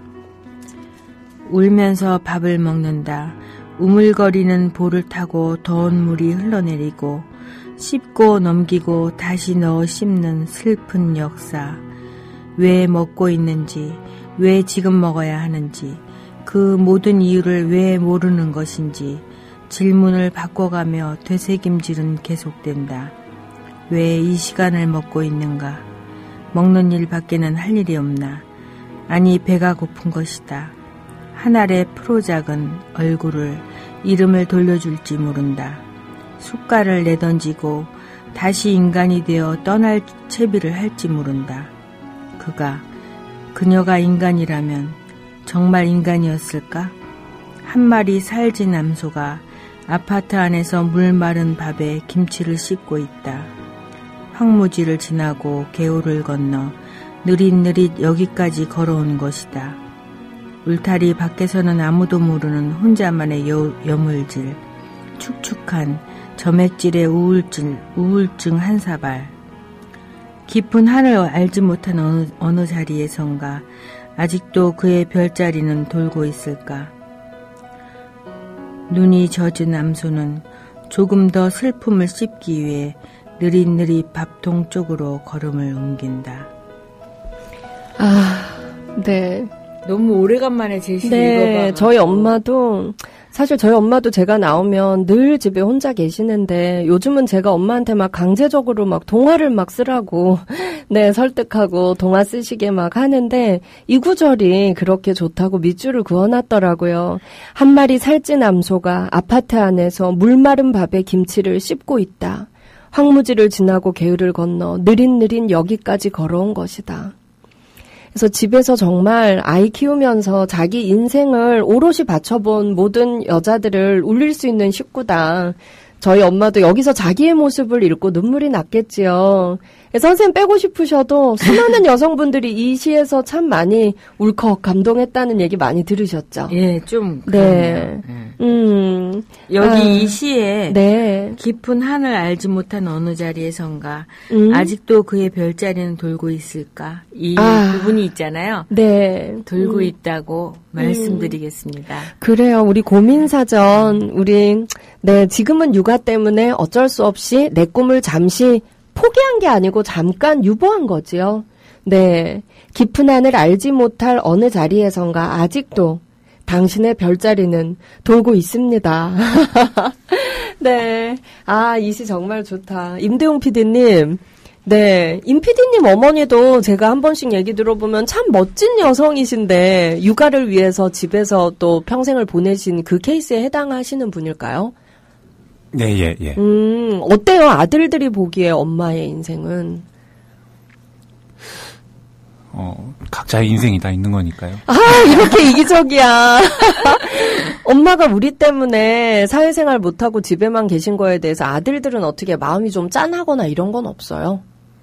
울면서 밥을 먹는다. 우물거리는 볼을 타고 더운 물이 흘러내리고 씹고 넘기고 다시 넣어 씹는 슬픈 역사. 왜 먹고 있는지, 왜 지금 먹어야 하는지, 그 모든 이유를 왜 모르는 것인지 질문을 바꿔가며 되새김질은 계속된다. 왜 이 시간을 먹고 있는가? 먹는 일밖에는 할 일이 없나? 아니 배가 고픈 것이다. 한 알의 프로작은 얼굴을 이름을 돌려줄지 모른다. 숟갈을 내던지고 다시 인간이 되어 떠날 채비를 할지 모른다. 그가 그녀가 인간이라면 정말 인간이었을까? 한 마리 살진 암소가 아파트 안에서 물 마른 밥에 김치를 씻고 있다. 황무지를 지나고 개울을 건너 느릿느릿 여기까지 걸어온 것이다. 울타리 밖에서는 아무도 모르는 혼자만의 여, 여물질, 축축한 점액질의 우울증, 우울증 한 사발. 깊은 하늘 알지 못한 어느, 어느 자리에선가 아직도 그의 별자리는 돌고 있을까. 눈이 젖은 암소는 조금 더 슬픔을 씹기 위해 느릿느릿 밥통 쪽으로 걸음을 옮긴다. 아, 네. 너무 오래간만에 제시 네, 읽어봐. 저희 엄마도 사실 저희 엄마도 제가 나오면 늘 집에 혼자 계시는데 요즘은 제가 엄마한테 막 강제적으로 막 동화를 막 쓰라고 네 설득하고 동화 쓰시게 막 하는데 이 구절이 그렇게 좋다고 밑줄을 그어놨더라고요. 한 마리 살찐 암소가 아파트 안에서 물 마른 밥에 김치를 씹고 있다. 황무지를 지나고 개울을 건너 느릿느릿 여기까지 걸어온 것이다. 그래서 집에서 정말 아이 키우면서 자기 인생을 오롯이 바쳐본 모든 여자들을 울릴 수 있는 식구다. 저희 엄마도 여기서 자기의 모습을 읽고 눈물이 났겠지요. 선생님 빼고 싶으셔도 수많은 여성분들이 이 시에서 참 많이 울컥 감동했다는 얘기 많이 들으셨죠? 예, 좀. 네. 네. 음. 여기 아, 이 시에 네. 깊은 하늘 알지 못한 어느 자리에선가 음. 아직도 그의 별자리는 돌고 있을까? 이 아, 부분이 있잖아요. 네. 돌고 음. 있다고 말씀드리겠습니다. 그래요. 우리 고민사전, 우리, 네, 지금은 육아 때문에 어쩔 수 없이 내 꿈을 잠시 포기한 게 아니고 잠깐 유보한 거지요. 네. 깊은 하늘 알지 못할 어느 자리에선가 아직도 당신의 별자리는 돌고 있습니다. 네. 아, 이 시 정말 좋다. 임대용 피디님. 네. 임 피디님 어머니도 제가 한 번씩 얘기 들어보면 참 멋진 여성이신데 육아를 위해서 집에서 또 평생을 보내신 그 케이스에 해당하시는 분일까요? 네, 예, 예. 음, 어때요? 아들들이 보기에 엄마의 인생은? 어, 각자의 인생이 다 있는 거니까요. 아, 이렇게 이기적이야. 엄마가 우리 때문에 사회생활 못하고 집에만 계신 거에 대해서 아들들은 어떻게 마음이 좀 짠하거나 이런 건 없어요?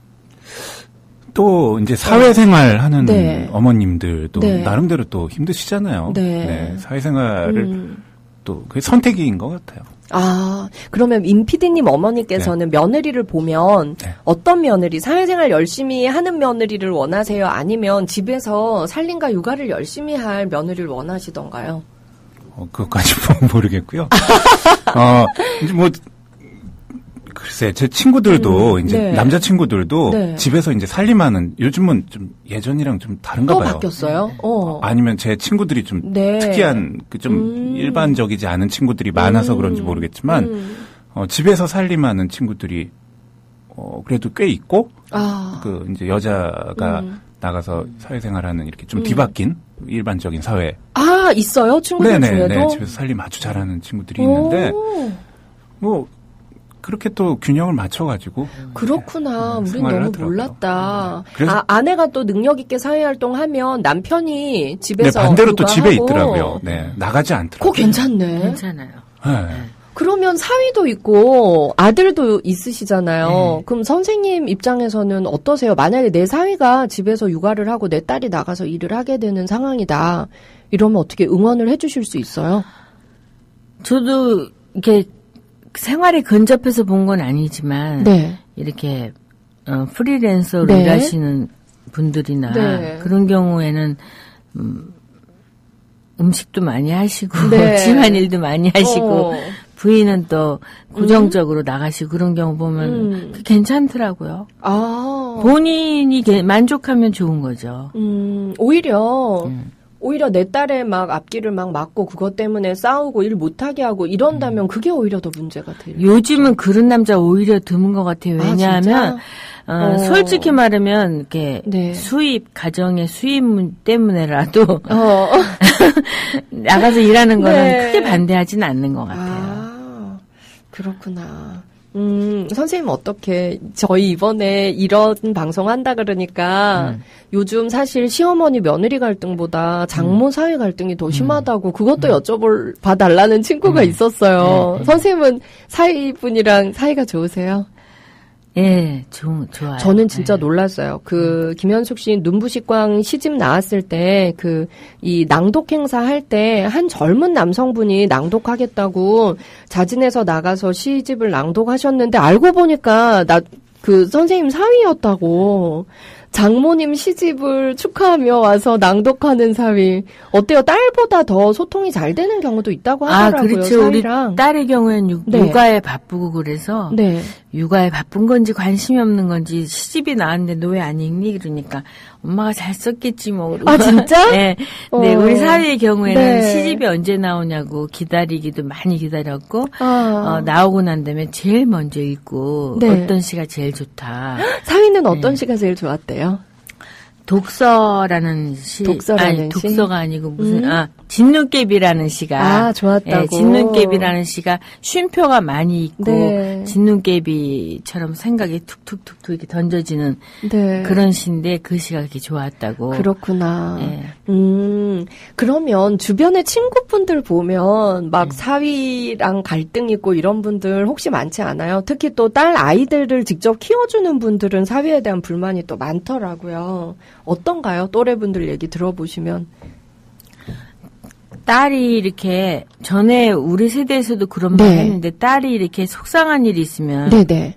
또 이제 사회생활 하는 네. 어머님들도 네. 나름대로 또 힘드시잖아요. 네. 네, 사회생활을 음. 또 그게 선택인 것 같아요. 아, 그러면 임 피디님 어머니께서는 네. 며느리를 보면 네. 어떤 며느리, 사회생활 열심히 하는 며느리를 원하세요? 아니면 집에서 살림과 육아를 열심히 할 며느리를 원하시던가요? 어, 그것까지 모르겠고요. 어, 이제 뭐, 글쎄, 제 친구들도, 음, 이제, 네. 남자 친구들도 네. 집에서 이제 살림하는, 요즘은 좀 예전이랑 좀 다른가 또 봐요. 바뀌었어요? 어. 아니면 제 친구들이 좀 네. 특이한, 그 좀 음. 일반적이지 않은 친구들이 많아서 음. 그런지 모르겠지만, 음. 어, 집에서 살림하는 친구들이, 어, 그래도 꽤 있고, 아. 그, 이제 여자가 음. 나가서 사회생활하는 이렇게 좀 음. 뒤바뀐 일반적인 사회. 아, 있어요? 친구들 네네, 중에도? 네, 집에서 살림 아주 잘하는 친구들이 있는데, 오. 뭐, 그렇게 또 균형을 맞춰가지고. 그렇구나. 네, 우린 너무 하더라고요. 몰랐다. 그래서 아, 아내가 또 능력 있게 사회활동하면 남편이 집에서 네, 반대로 또 집에 육아하고. 있더라고요. 네, 나가지 않더라고요. 그거 괜찮네. 괜찮아요. 네. 그러면 사위도 있고 아들도 있으시잖아요. 네. 그럼 선생님 입장에서는 어떠세요? 만약에 내 사위가 집에서 육아를 하고 내 딸이 나가서 일을 하게 되는 상황이다. 이러면 어떻게 응원을 해주실 수 있어요? 저도 이렇게 생활에 근접해서 본 건 아니지만 네. 이렇게 어, 프리랜서로 네. 일하시는 분들이나 네. 그런 경우에는 음, 음식도 많이 하시고 네. 집안일도 많이 하시고 어. 부인은 또 고정적으로 음. 나가시고 그런 경우 보면 음. 괜찮더라고요. 아. 본인이 만족하면 좋은 거죠. 음, 오히려 음. 오히려 내 딸의 막 앞길을 막 막고 그것 때문에 싸우고 일 못하게 하고 이런다면 그게 오히려 더 문제가 돼요. 요즘은 그런 남자 오히려 드문 것 같아요. 왜냐하면 아, 어, 어. 솔직히 말하면 이렇게 네. 수입 가정의 수입 때문에라도 어. 나가서 일하는 거는 네. 크게 반대하지는 않는 것 같아요. 아, 그렇구나. 음, 선생님 어떻게, 저희 이번에 이런 방송 한다 그러니까, 음. 요즘 사실 시어머니 며느리 갈등보다 장모 사위 갈등이 더 심하다고 그것도 음. 여쭤볼, 봐달라는 친구가 음. 있었어요. 네. 선생님은 사위분이랑 사이가 좋으세요? 예, 좋, 좋아요. 저는 진짜 네. 놀랐어요. 그, 김현숙 씨 눈부식광 시집 나왔을 때, 그, 이 낭독 행사 할 때, 한 젊은 남성분이 낭독하겠다고 자진해서 나가서 시집을 낭독하셨는데, 알고 보니까, 나, 그, 선생님 사위였다고. 장모님 시집을 축하하며 와서 낭독하는 사위. 어때요? 딸보다 더 소통이 잘 되는 경우도 있다고 하더라고요. 아, 그렇죠. 사위랑. 우리 딸의 경우에는 육, 네. 육아에 바쁘고 그래서 네. 육아에 바쁜 건지 관심이 없는 건지 시집이 나왔는데 너 왜 안 읽니? 그러니까 엄마가 잘 썼겠지 뭐. 아, 진짜? 네. 네, 어. 우리 사위의 경우에는 네. 시집이 언제 나오냐고 기다리기도 많이 기다렸고 아. 어, 나오고 난 다음에 제일 먼저 읽고 네. 어떤 시가 제일 좋다. 사위는 어떤 네. 시가 제일 좋았대요? 독서라는 시, 독서라는 아니, 시? 독서가 아니고 무슨 음? 아 진눈깨비라는 시가 아, 좋았다고. 예, 진눈깨비라는 시가 쉼표가 많이 있고 네. 진눈깨비처럼 생각이 툭툭툭툭 이렇게 던져지는 네. 그런 시인데 그 시가 그렇게 좋았다고. 그렇구나. 예. 음, 그러면 주변의 친구분들 보면 막 음. 사위랑 갈등 있고 이런 분들 혹시 많지 않아요? 특히 또 딸 아이들을 직접 키워주는 분들은 사위에 대한 불만이 또 많더라고요. 어떤가요? 또래분들 얘기 들어보시면. 딸이 이렇게 전에 우리 세대에서도 그런 네. 말 했는데 딸이 이렇게 속상한 일이 있으면 네네.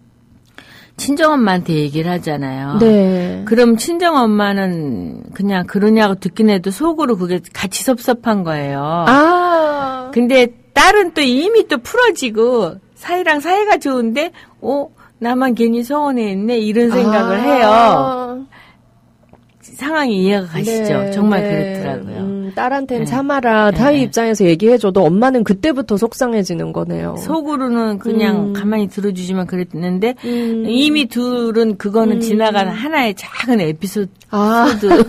친정엄마한테 얘기를 하잖아요. 네. 그럼 친정엄마는 그냥 그러냐고 듣긴 해도 속으로 그게 같이 섭섭한 거예요. 아. 근데 딸은 또 이미 또 풀어지고 사이랑 사이가 좋은데 어 나만 괜히 서운해했네 이런 생각을 아. 해요. 상황이 이해가 가시죠? 네, 정말 네. 그렇더라고요. 음, 딸한테는 네. 참아라. 네, 사위 네. 입장에서 얘기해줘도 엄마는 그때부터 속상해지는 거네요. 속으로는 그냥 음. 가만히 들어주지만 그랬는데 음. 이미 둘은 그거는 음. 지나간 하나의 작은 에피소드. 아.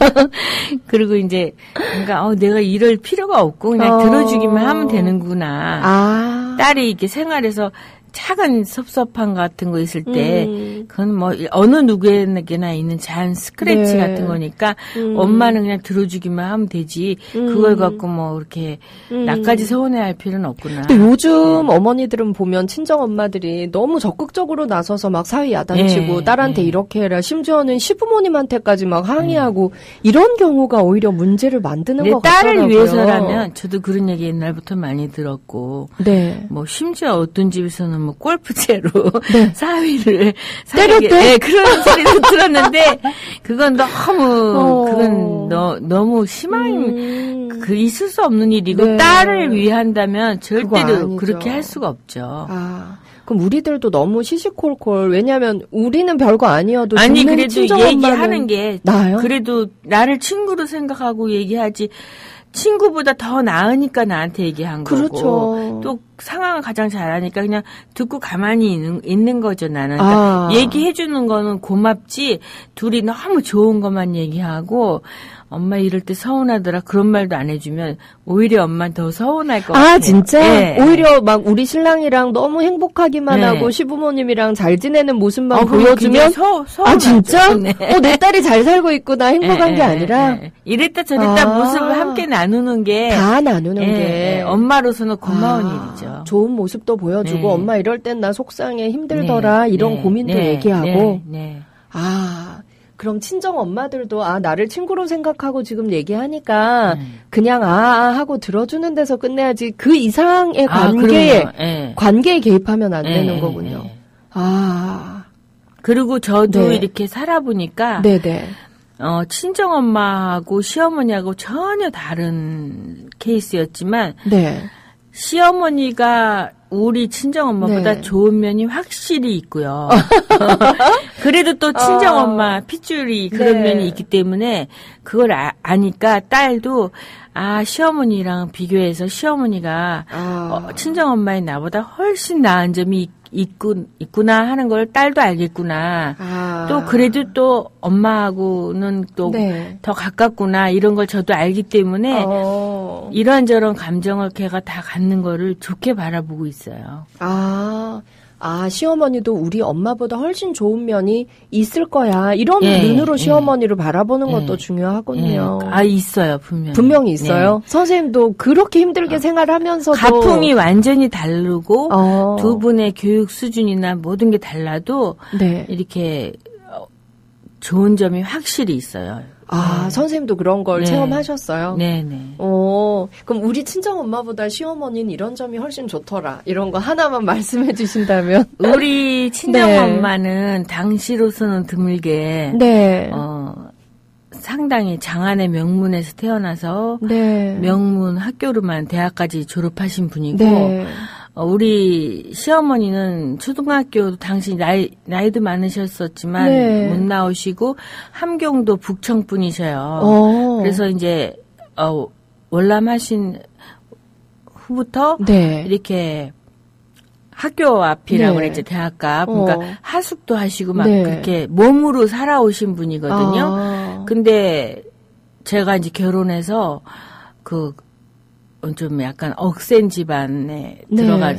그리고 이제 뭔가 어, 내가 이럴 필요가 없고 그냥 어. 들어주기만 하면 되는구나. 아. 딸이 이렇게 생활에서 작은 섭섭함 같은 거 있을 때 음. 그건 뭐 어느 누구에게나 있는 작은 스크래치 네. 같은 거니까 음. 엄마는 그냥 들어주기만 하면 되지 음. 그걸 갖고 뭐 이렇게 음. 나까지 서운해할 필요는 없구나. 근데 요즘 어머니들은 보면 친정 엄마들이 너무 적극적으로 나서서 막 사위 야단치고 네, 딸한테 네. 이렇게 해라. 심지어는 시부모님한테까지 막 항의하고 이런 경우가 오히려 문제를 만드는 내 것 딸을 같더라고요. 위해서라면 저도 그런 얘기 옛날부터 많이 들었고 네. 뭐 심지어 어떤 집에서는 뭐 골프채로 네. 사위를 때렸대? 네, 그런 소리도 들었는데 그건 너무 어. 그건 너, 너무 심한 음. 그 있을 수 없는 일이고 네. 딸을 위한다면 그거 절대로 아니죠. 그렇게 할 수가 없죠. 아. 그럼 우리들도 너무 시시콜콜. 왜냐면 우리는 별거 아니어도 아니 듣는 그래도 친정 얘기하는 엄마는 게 나아요? 그래도 나를 친구로 생각하고 얘기하지 친구보다 더 나으니까 나한테 얘기한 그렇죠. 거고 또 상황을 가장 잘 아니까 그냥 듣고 가만히 있는, 있는 거죠 나는. 그러니까 아. 얘기해 주는 거는 고맙지 둘이 너무 좋은 것만 얘기하고 엄마 이럴 때 서운하더라 그런 말도 안 해주면 오히려 엄마는 더 서운할 것 같아요. 아, 진짜? 네. 오히려 막 우리 신랑이랑 너무 행복하기만 네. 하고 시부모님이랑 잘 지내는 모습만 어, 그거 보여주면 굉장히 서, 서운하죠. 아, 진짜? 네. 어, 내 딸이 잘 살고 있구나. 행복한 예, 게 예, 아니라 예, 예. 이랬다 저랬다 아. 모습을 함께 나누는 게 다 나누는 예, 게 예, 엄마로서는 고마운 아. 얘기하죠. 좋은 모습도 보여주고 네. 엄마 이럴 땐 나 속상해 힘들더라 네. 이런 네. 고민도 네. 얘기하고 네. 네. 아 그럼 친정 엄마들도 아 나를 친구로 생각하고 지금 얘기하니까 음. 그냥 아, 아 하고 들어주는 데서 끝내야지 그 이상의 관계에 아, 네. 관계에 개입하면 안 네. 되는 거군요. 네. 아 그리고 저도 네. 이렇게 살아보니까 네네. 어, 친정엄마하고 시어머니하고 전혀 다른 케이스였지만, 네. 시어머니가 우리 친정엄마보다 네. 좋은 면이 확실히 있고요. 그래도 또 친정엄마, 어. 핏줄이 그런 네. 면이 있기 때문에, 그걸 아, 아니까 딸도, 아, 시어머니랑 비교해서 시어머니가, 아. 어, 친정엄마인 나보다 훨씬 나은 점이 있구, 있구나 하는 걸 딸도 알겠구나. 아. 또 그래도 또 엄마하고는 또 더 네. 가깝구나 이런 걸 저도 알기 때문에 어. 이런저런 감정을 걔가 다 갖는 거를 좋게 바라보고 있어요. 아. 아, 시어머니도 우리 엄마보다 훨씬 좋은 면이 있을 거야. 이런 예, 눈으로 시어머니를 예, 바라보는 것도 예, 중요하거든요. 예. 아, 있어요, 분명히. 분명히 있어요. 네. 선생님도 그렇게 힘들게 어. 생활하면서도. 가풍이 완전히 다르고, 어. 두 분의 교육 수준이나 모든 게 달라도, 네. 이렇게 좋은 점이 확실히 있어요. 아, 네. 선생님도 그런 걸 네. 체험하셨어요? 네네. 오, 그럼 우리 친정엄마보다 시어머니는 이런 점이 훨씬 좋더라. 이런 거 하나만 말씀해 주신다면. 우리 친정엄마는 네. 당시로서는 드물게, 네. 어, 상당히 장안의 명문에서 태어나서, 네. 명문 학교로만 대학까지 졸업하신 분이고, 네. 어, 우리 시어머니는 초등학교 당시 나이, 나이도 많으셨었지만 네. 못 나오시고 함경도 북청 분이셔요. 오. 그래서 이제 어, 월남하신 후부터 네. 이렇게 학교 앞이라고 네. 그랬죠. 대학 앞. 그러니까 어. 하숙도 하시고 막 네. 그렇게 몸으로 살아오신 분이거든요. 아. 근데 제가 이제 결혼해서 그 좀 약간 억센 집안에 네. 들어가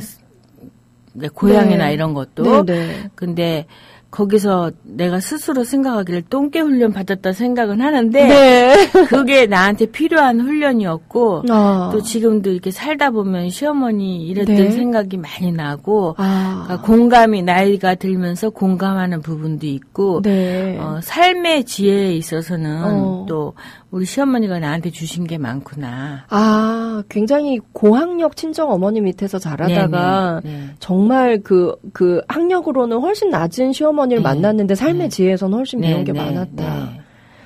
고향이나 네. 이런 것도. 네, 네. 근데 거기서 내가 스스로 생각하기를 똥개 훈련 받았다 생각은 하는데 네. 그게 나한테 필요한 훈련이었고 아. 또 지금도 이렇게 살다 보면 시어머니 이랬던 네. 생각이 많이 나고 아. 그러니까 공감이 나이가 들면서 공감하는 부분도 있고 네. 어, 삶의 지혜에 있어서는 어. 또 우리 시어머니가 나한테 주신 게 많구나. 아, 굉장히 고학력 친정 어머니 밑에서 자라다가 네, 네, 네. 정말 그, 그 학력으로는 훨씬 낮은 시어머니를 네. 만났는데 삶의 네. 지혜에서는 훨씬 배운 네, 게 네, 많았다. 네.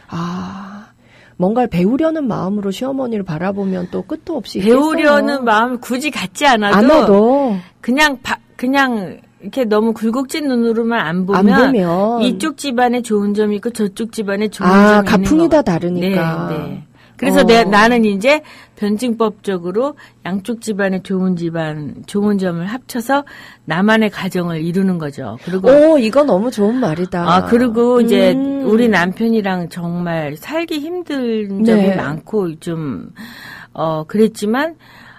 아, 뭔가를 배우려는 마음으로 시어머니를 바라보면 또 끝도 없이 배우려는 있겠어요. 마음을 굳이 갖지 않아도, 않아도. 그냥 바, 그냥 이렇게 너무 굴곡진 눈으로만 안 보면, 안 보면 이쪽 집안에 좋은 점이 있고 저쪽 집안에 좋은 아, 점이 있는 가풍이 다 다르니까. 네, 네. 그래서 어. 내, 나는 이제 변증법적으로 양쪽 집안의 좋은 집안, 좋은 점을 합쳐서 나만의 가정을 이루는 거죠. 그리고 오, 이거 너무 좋은 말이다. 아, 그리고 음. 이제 우리 남편이랑 정말 살기 힘든 점이 네. 많고 좀 어 그랬지만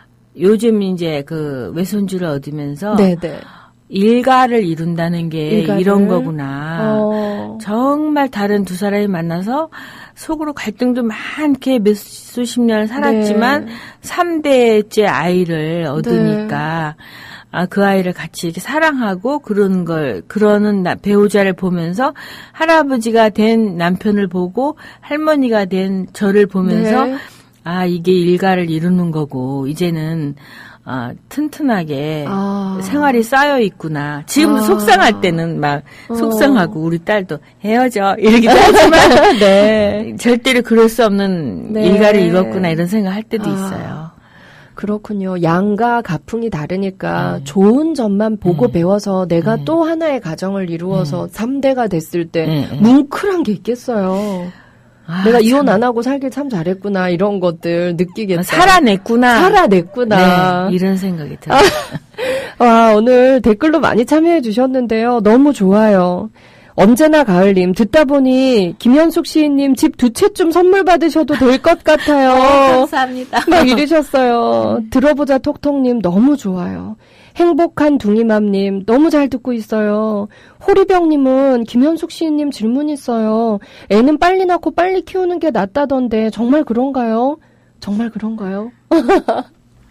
요즘 이제 그 외손주를 얻으면서 네, 네. 일가를 이룬다는 게 일가를? 이런 거구나. 어. 정말 다른 두 사람이 만나서 속으로 갈등도 많게 몇 수십 년을 살았지만 네. 삼 대째 아이를 얻으니까 네. 아, 그 아이를 같이 이렇게 사랑하고 그런 걸, 그러는 나, 배우자를 보면서 할아버지가 된 남편을 보고 할머니가 된 저를 보면서 네. 아, 이게 일가를 이루는 거고 이제는 아, 튼튼하게 아. 생활이 쌓여 있구나. 지금 아. 속상할 때는 막 어. 속상하고 우리 딸도 헤어져 이러기도 하지만 네. 절대로 그럴 수 없는 네. 일가를 이뤘구나 이런 생각할 때도 아. 있어요. 그렇군요. 양가 가풍이 다르니까 네. 좋은 점만 보고 네. 배워서 내가 네. 또 하나의 가정을 이루어서 네. 삼 대가 됐을 때 네. 뭉클한 게 있겠어요. 아, 내가 참. 이혼 안 하고 살길 참 잘했구나 이런 것들 느끼겠다. 살아냈구나. 살아냈구나. 네, 이런 생각이 들어요. 와, 오늘 댓글로 많이 참여해 주셨는데요. 너무 좋아요. 언제나 가을님 듣다 보니 김현숙 시인님 집 두 채쯤 선물 받으셔도 될 것 같아요. 어, 감사합니다. 막 이러셨어요. 음. 들어보자 톡톡님 너무 좋아요. 행복한 둥이맘님 너무 잘 듣고 있어요. 호리병님은 김현숙 시인님 질문 있어요. 애는 빨리 낳고 빨리 키우는 게 낫다던데 정말 그런가요? 정말 그런가요?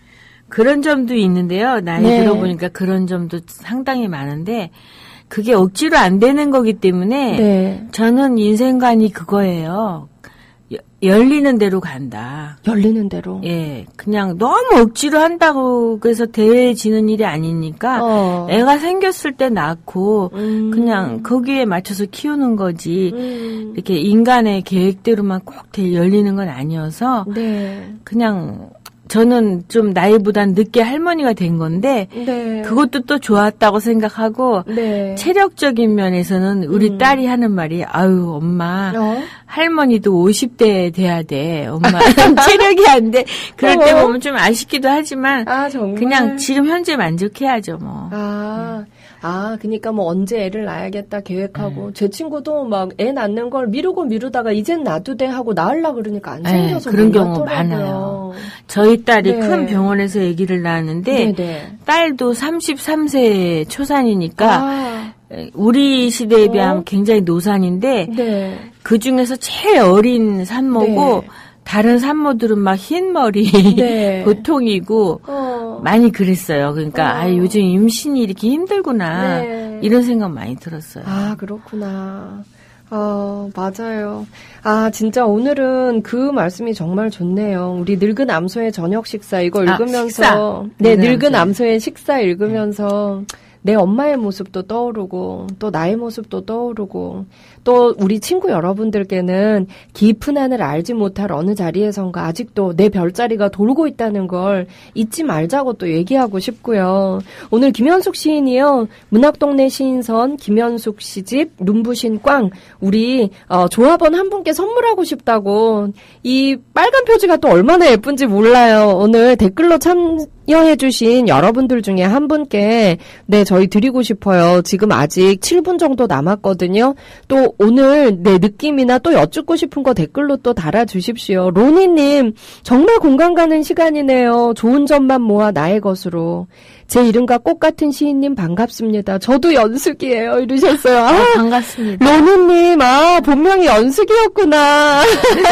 그런 점도 있는데요. 나이 네. 들어보니까 그런 점도 상당히 많은데 그게 억지로 안 되는 거기 때문에 네. 저는 인생관이 그거예요. 여, 열리는 대로 간다. 열리는 대로. 예, 그냥 너무 억지로 한다고 그래서 대해지는 일이 아니니까 어. 애가 생겼을 때 낳고 음. 그냥 거기에 맞춰서 키우는 거지. 음. 이렇게 인간의 계획대로만 꼭 대, 열리는 건 아니어서 네. 그냥 저는 좀 나이보단 늦게 할머니가 된 건데 네. 그것도 또 좋았다고 생각하고 네. 체력적인 면에서는 우리 음. 딸이 하는 말이 아유 엄마 어? 할머니도 오십 대 돼야 돼. 엄마 체력이 안 돼. 그럴 때 보면 좀 아쉽기도 하지만 아, 정말? 그냥 지금 현재 만족해야죠 뭐. 아, 아, 그러니까 뭐 언제 애를 낳아야겠다 계획하고 네. 제 친구도 막 애 낳는 걸 미루고 미루다가 이젠 놔도 돼 하고 낳으려 그러니까 안 생겨서 네, 그런 경우 낳더라고요. 많아요. 저희 딸이 네. 큰 병원에서 아기를 낳았는데 네네. 딸도 삼십삼 세 초산이니까 아. 우리 시대에 어? 비하면 굉장히 노산인데 네. 그 중에서 제일 어린 산모고 네. 다른 산모들은 막 흰 머리 네. 보통이고 어. 많이 그랬어요. 그러니까 어. 아 요즘 임신이 이렇게 힘들구나 네. 이런 생각 많이 들었어요. 아, 그렇구나. 어, 맞아요. 아, 진짜 오늘은 그 말씀이 정말 좋네요. 우리 늙은 암소의 저녁 식사 이거 읽으면서 아, 식사. 네, 늙은 늙은 암소의. 암소의 식사 읽으면서 내 엄마의 모습도 떠오르고 또 나의 모습도 떠오르고 또 우리 친구 여러분들께는 깊은 하늘 알지 못할 어느 자리에선가 아직도 내 별자리가 돌고 있다는 걸 잊지 말자고 또 얘기하고 싶고요. 오늘 김현숙 시인이요. 문학동네 시인선 김현숙 시집 눈부신 꽝 우리 어, 조합원 한 분께 선물하고 싶다고 이 빨간 표지가 또 얼마나 예쁜지 몰라요. 오늘 댓글로 참여해주신 여러분들 중에 한 분께 네 저희 드리고 싶어요. 지금 아직 칠 분 정도 남았거든요. 또 오늘 내 느낌이나 또 여쭙고 싶은 거 댓글로 또 달아주십시오. 로니님 정말 공감 가는 시간이네요. 좋은 점만 모아 나의 것으로. 제 이름과 꽃 같은 시인님 반갑습니다. 저도 연숙이에요. 이러셨어요. 아, 아, 반갑습니다. 로니님 아 본명이 연숙이었구나.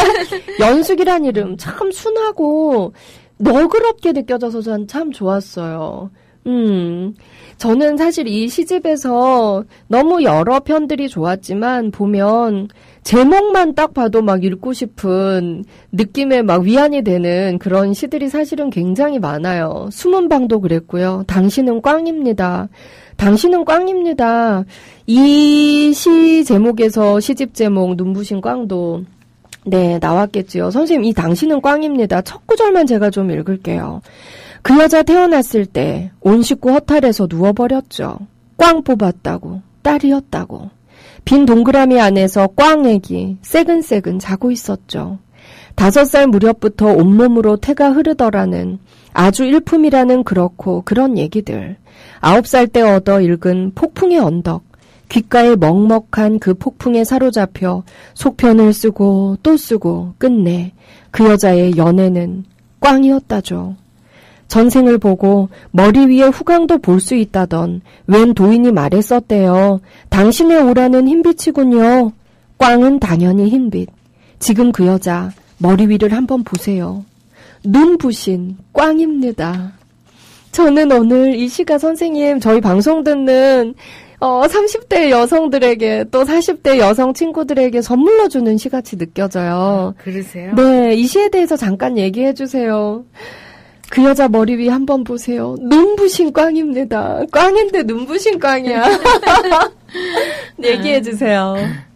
연숙이란 이름 참 순하고 너그럽게 느껴져서 전 참 좋았어요. 음, 저는 사실 이 시집에서 너무 여러 편들이 좋았지만 보면 제목만 딱 봐도 막 읽고 싶은 느낌에 막 위안이 되는 그런 시들이 사실은 굉장히 많아요. 숨은 방도 그랬고요. 당신은 꽝입니다. 당신은 꽝입니다. 이 시 제목에서 시집 제목 눈부신 꽝도 네, 나왔겠지요. 선생님, 이 당신은 꽝입니다. 첫 구절만 제가 좀 읽을게요. 그 여자 태어났을 때 온 식구 허탈해서 누워버렸죠. 꽝 뽑았다고, 딸이었다고. 빈 동그라미 안에서 꽝애기 새근새근 자고 있었죠. 다섯 살 무렵부터 온몸으로 태가 흐르더라는 아주 일품이라는 그렇고 그런 얘기들. 아홉 살 때 얻어 읽은 폭풍의 언덕. 귓가에 먹먹한 그 폭풍에 사로잡혀 속편을 쓰고 또 쓰고 끝내 그 여자의 연애는 꽝이었다죠. 전생을 보고 머리 위에 후광도 볼 수 있다던 웬 도인이 말했었대요. 당신의 오라는 흰빛이군요. 꽝은 당연히 흰빛. 지금 그 여자 머리 위를 한번 보세요. 눈부신 꽝입니다. 저는 오늘 이 시가 선생님 저희 방송 듣는 어, 삼십 대 여성들에게 또 사십 대 여성 친구들에게 선물로 주는 시같이 느껴져요. 아, 그러세요? 네, 이 시에 대해서 잠깐 얘기해 주세요. 그 여자 머리 위 한번 보세요. 눈부신 꽝입니다. 꽝인데 눈부신 꽝이야. 얘기해 주세요.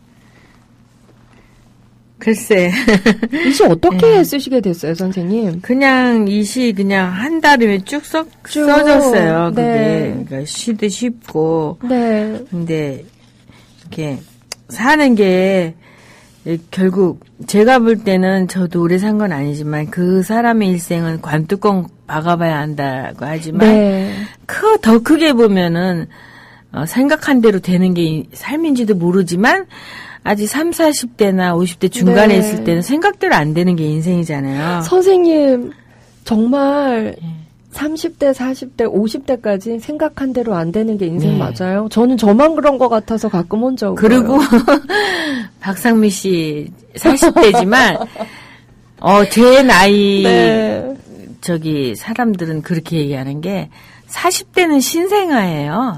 글쎄. 이 시 어떻게 네. 쓰시게 됐어요, 선생님? 그냥 이 시 그냥 한 달이면 쭉, 써, 쭉 써졌어요. 그게. 네. 그러니까 시도 쉽고. 네. 근데 이렇게 사는 게 결국 제가 볼 때는 저도 오래 산 건 아니지만 그 사람의 일생은 관뚜껑 박아봐야 한다고 하지만 네. 크, 더 크게 보면은 어, 생각한 대로 되는 게 삶인지도 모르지만 아직 삼, 사십 대나 오십 대 중간에 네. 있을 때는 생각대로 안 되는 게 인생이잖아요. 선생님, 정말 네. 삼십 대, 사십 대, 오십 대까지 생각한 대로 안 되는 게 인생 네. 맞아요? 저는 저만 그런 것 같아서 가끔 혼자 울어요. 그리고 박상미 씨 사십 대지만 어, 제 나이 네. 저기 사람들은 그렇게 얘기하는 게 사십 대는 신생아예요.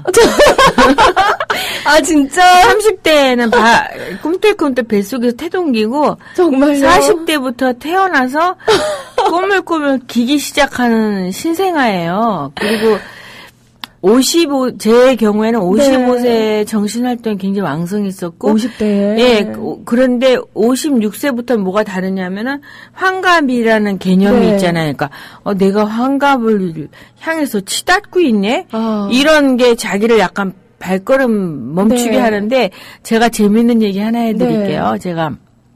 아 진짜? 삼십 대는 바, 꿈틀꿈틀 뱃속에서 태동기고 정말요? 사십 대부터 태어나서 꼬물꼬물 기기 시작하는 신생아예요. 그리고 오십오, 제 경우에는 오십오 세 네. 정신활동이 굉장히 왕성했었고. 오십 대에? 예, 그런데 오십육 세부터 뭐가 다르냐면은 환갑이라는 개념이 네. 있잖아요. 그러니까, 어, 내가 환갑을 향해서 치닫고 있네? 아. 이런 게 자기를 약간 발걸음 멈추게 네. 하는데, 제가 재밌는 얘기 하나 해드릴게요. 네. 제가.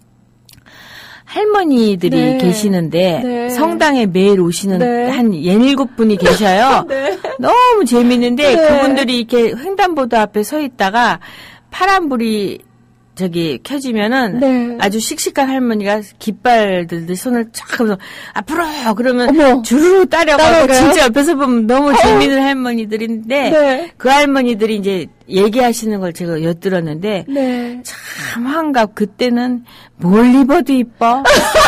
할머니들이 네. 계시는데 네. 성당에 매일 오시는 네. 한 예닐곱 분이 계셔요. 네. 너무 재밌는데 네. 그분들이 이렇게 횡단보도 앞에 서 있다가 파란불이 저기 켜지면은 네. 아주 씩씩한 할머니가 깃발 들듯 손을 쫙 하면서 앞으로 그러면 어머. 주르르 따라가고 진짜 옆에서 보면 너무 재밌는 할머니들인데 네. 그 할머니들이 이제 얘기하시는 걸 제가 엿들었는데 네. 참 환갑 그때는 뭘 입어도 이뻐.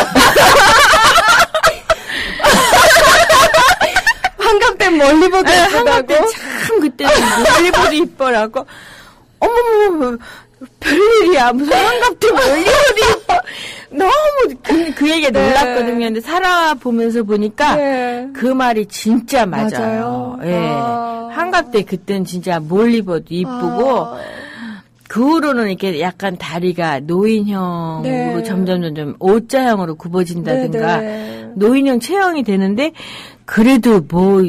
환갑 때 뭘 입어도 아니, 이쁘다고? 환갑 때 참 그때는 뭘 입어도 이뻐라고. 어머머머. 별일이야. 무슨 환갑 때 뭘 입어도 이뻐. 너무 그, 그 얘기에 네. 놀랐거든요. 근데 살아보면서 보니까 네. 그 말이 진짜 맞아요. 맞아요? 예. 아. 환갑 때 그때는 진짜 뭘 입어도 이쁘고 아. 그 후로는 이렇게 약간 다리가 노인형으로 네. 점점 점점 O자형으로 굽어진다든가 네, 네. 노인형 체형이 되는데 그래도 뭐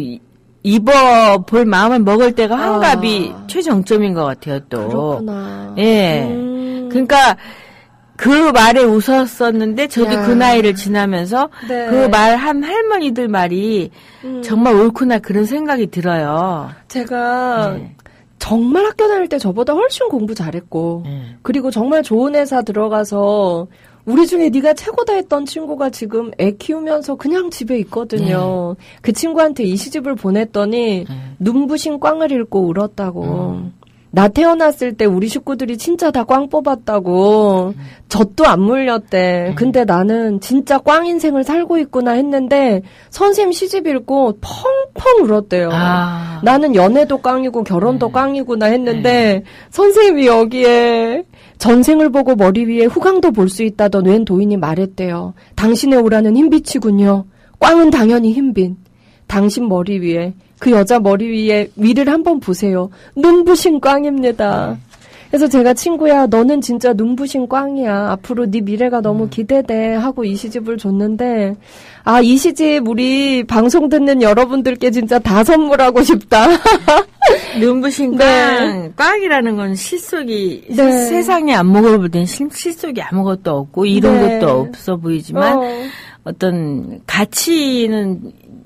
입어볼 마음을 먹을 때가 환갑이 아. 최정점인 것 같아요, 또. 그렇구나. 예. 음. 그러니까 그 말에 웃었었는데 저도 야. 그 나이를 지나면서 네. 그 말 한 할머니들 말이 음. 정말 옳구나 그런 생각이 들어요. 제가 네. 정말 학교 다닐 때 저보다 훨씬 공부 잘했고 네. 그리고 정말 좋은 회사 들어가서 우리 중에 네가 최고다 했던 친구가 지금 애 키우면서 그냥 집에 있거든요. 네. 그 친구한테 이 시집을 보냈더니 네. 눈부신 꽝을 읽고 울었다고. 음. 나 태어났을 때 우리 식구들이 진짜 다 꽝 뽑았다고. 음. 젖도 안 물렸대. 음. 근데 나는 진짜 꽝 인생을 살고 있구나 했는데 선생님 시집 읽고 펑펑 울었대요. 아. 나는 연애도 꽝이고 결혼도 네. 꽝이구나 했는데 네. 선생님이 여기에 전생을 보고 머리 위에 후광도 볼 수 있다던 웬 도인이 말했대요. 당신의 오라는 흰빛이군요. 꽝은 당연히 흰빛. 당신 머리 위에 그 여자 머리 위에 위를 한번 보세요. 눈부신 꽝입니다. 그래서 제가 친구야 너는 진짜 눈부신 꽝이야. 앞으로 네 미래가 너무 기대돼 하고 이 시집을 줬는데 아, 이 시집 우리 방송 듣는 여러분들께 진짜 다 선물하고 싶다. 눈부신 꽝. 네. 꽝이라는 건 실속이 네. 세상에 안 먹어볼 땐 실속이 아무것도 없고 이런 네. 것도 없어 보이지만 어. 어떤 가치는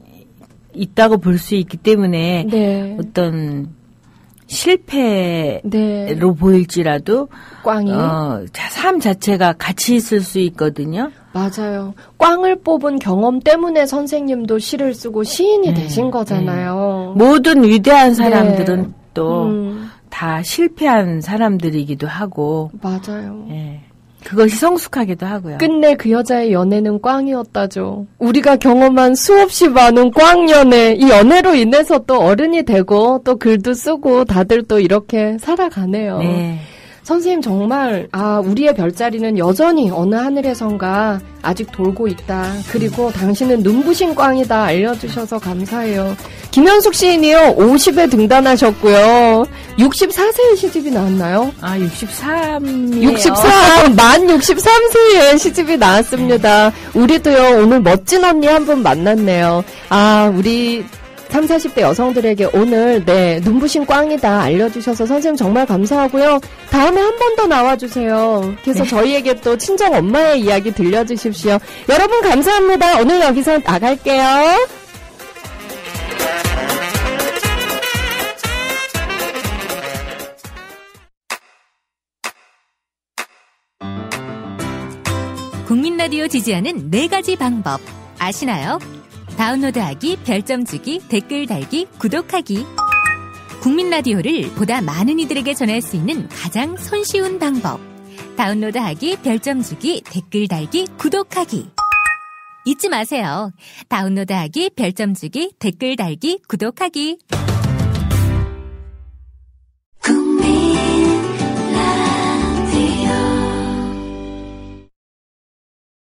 있다고 볼 수 있기 때문에 네. 어떤 실패로 네. 보일지라도 꽝이 어, 삶 자체가 가치 있을 수 있거든요. 맞아요. 꽝을 뽑은 경험 때문에 선생님도 시를 쓰고 시인이 네. 되신 거잖아요. 네. 모든 위대한 사람들은 네. 또 다 음. 실패한 사람들이기도 하고. 맞아요. 네. 그것이 성숙하기도 하고요. 끝내 그 여자의 연애는 꽝이었다죠. 우리가 경험한 수없이 많은 꽝 연애, 이 연애로 인해서 또 어른이 되고 또 글도 쓰고 다들 또 이렇게 살아가네요. 네. 선생님 정말 아 우리의 별자리는 여전히 어느 하늘에선가 아직 돌고 있다. 그리고 당신은 눈부신 꽝이다 알려주셔서 감사해요. 김현숙 시인이요. 오십에 등단하셨고요. 육십사 세에 시집이 나왔나요? 아 육십삼이에요. 육십삼 만 육십삼 세에 시집이 나왔습니다. 우리도요 오늘 멋진 언니 한 분 만났네요. 아 우리 삼사십 대 여성들에게 오늘 네 눈부신 꽝이다 알려주셔서 선생님 정말 감사하고요. 다음에 한 번 더 나와주세요. 그래서 네. 저희에게 또 친정 엄마의 이야기 들려주십시오. 여러분 감사합니다. 오늘 여기서 나갈게요. 국민라디오 지지하는 네 가지 방법 아시나요? 다운로드하기, 별점 주기, 댓글 달기, 구독하기. 국민라디오를 보다 많은 이들에게 전할 수 있는 가장 손쉬운 방법. 다운로드하기, 별점 주기, 댓글 달기, 구독하기. 잊지 마세요. 다운로드하기, 별점 주기, 댓글 달기, 구독하기.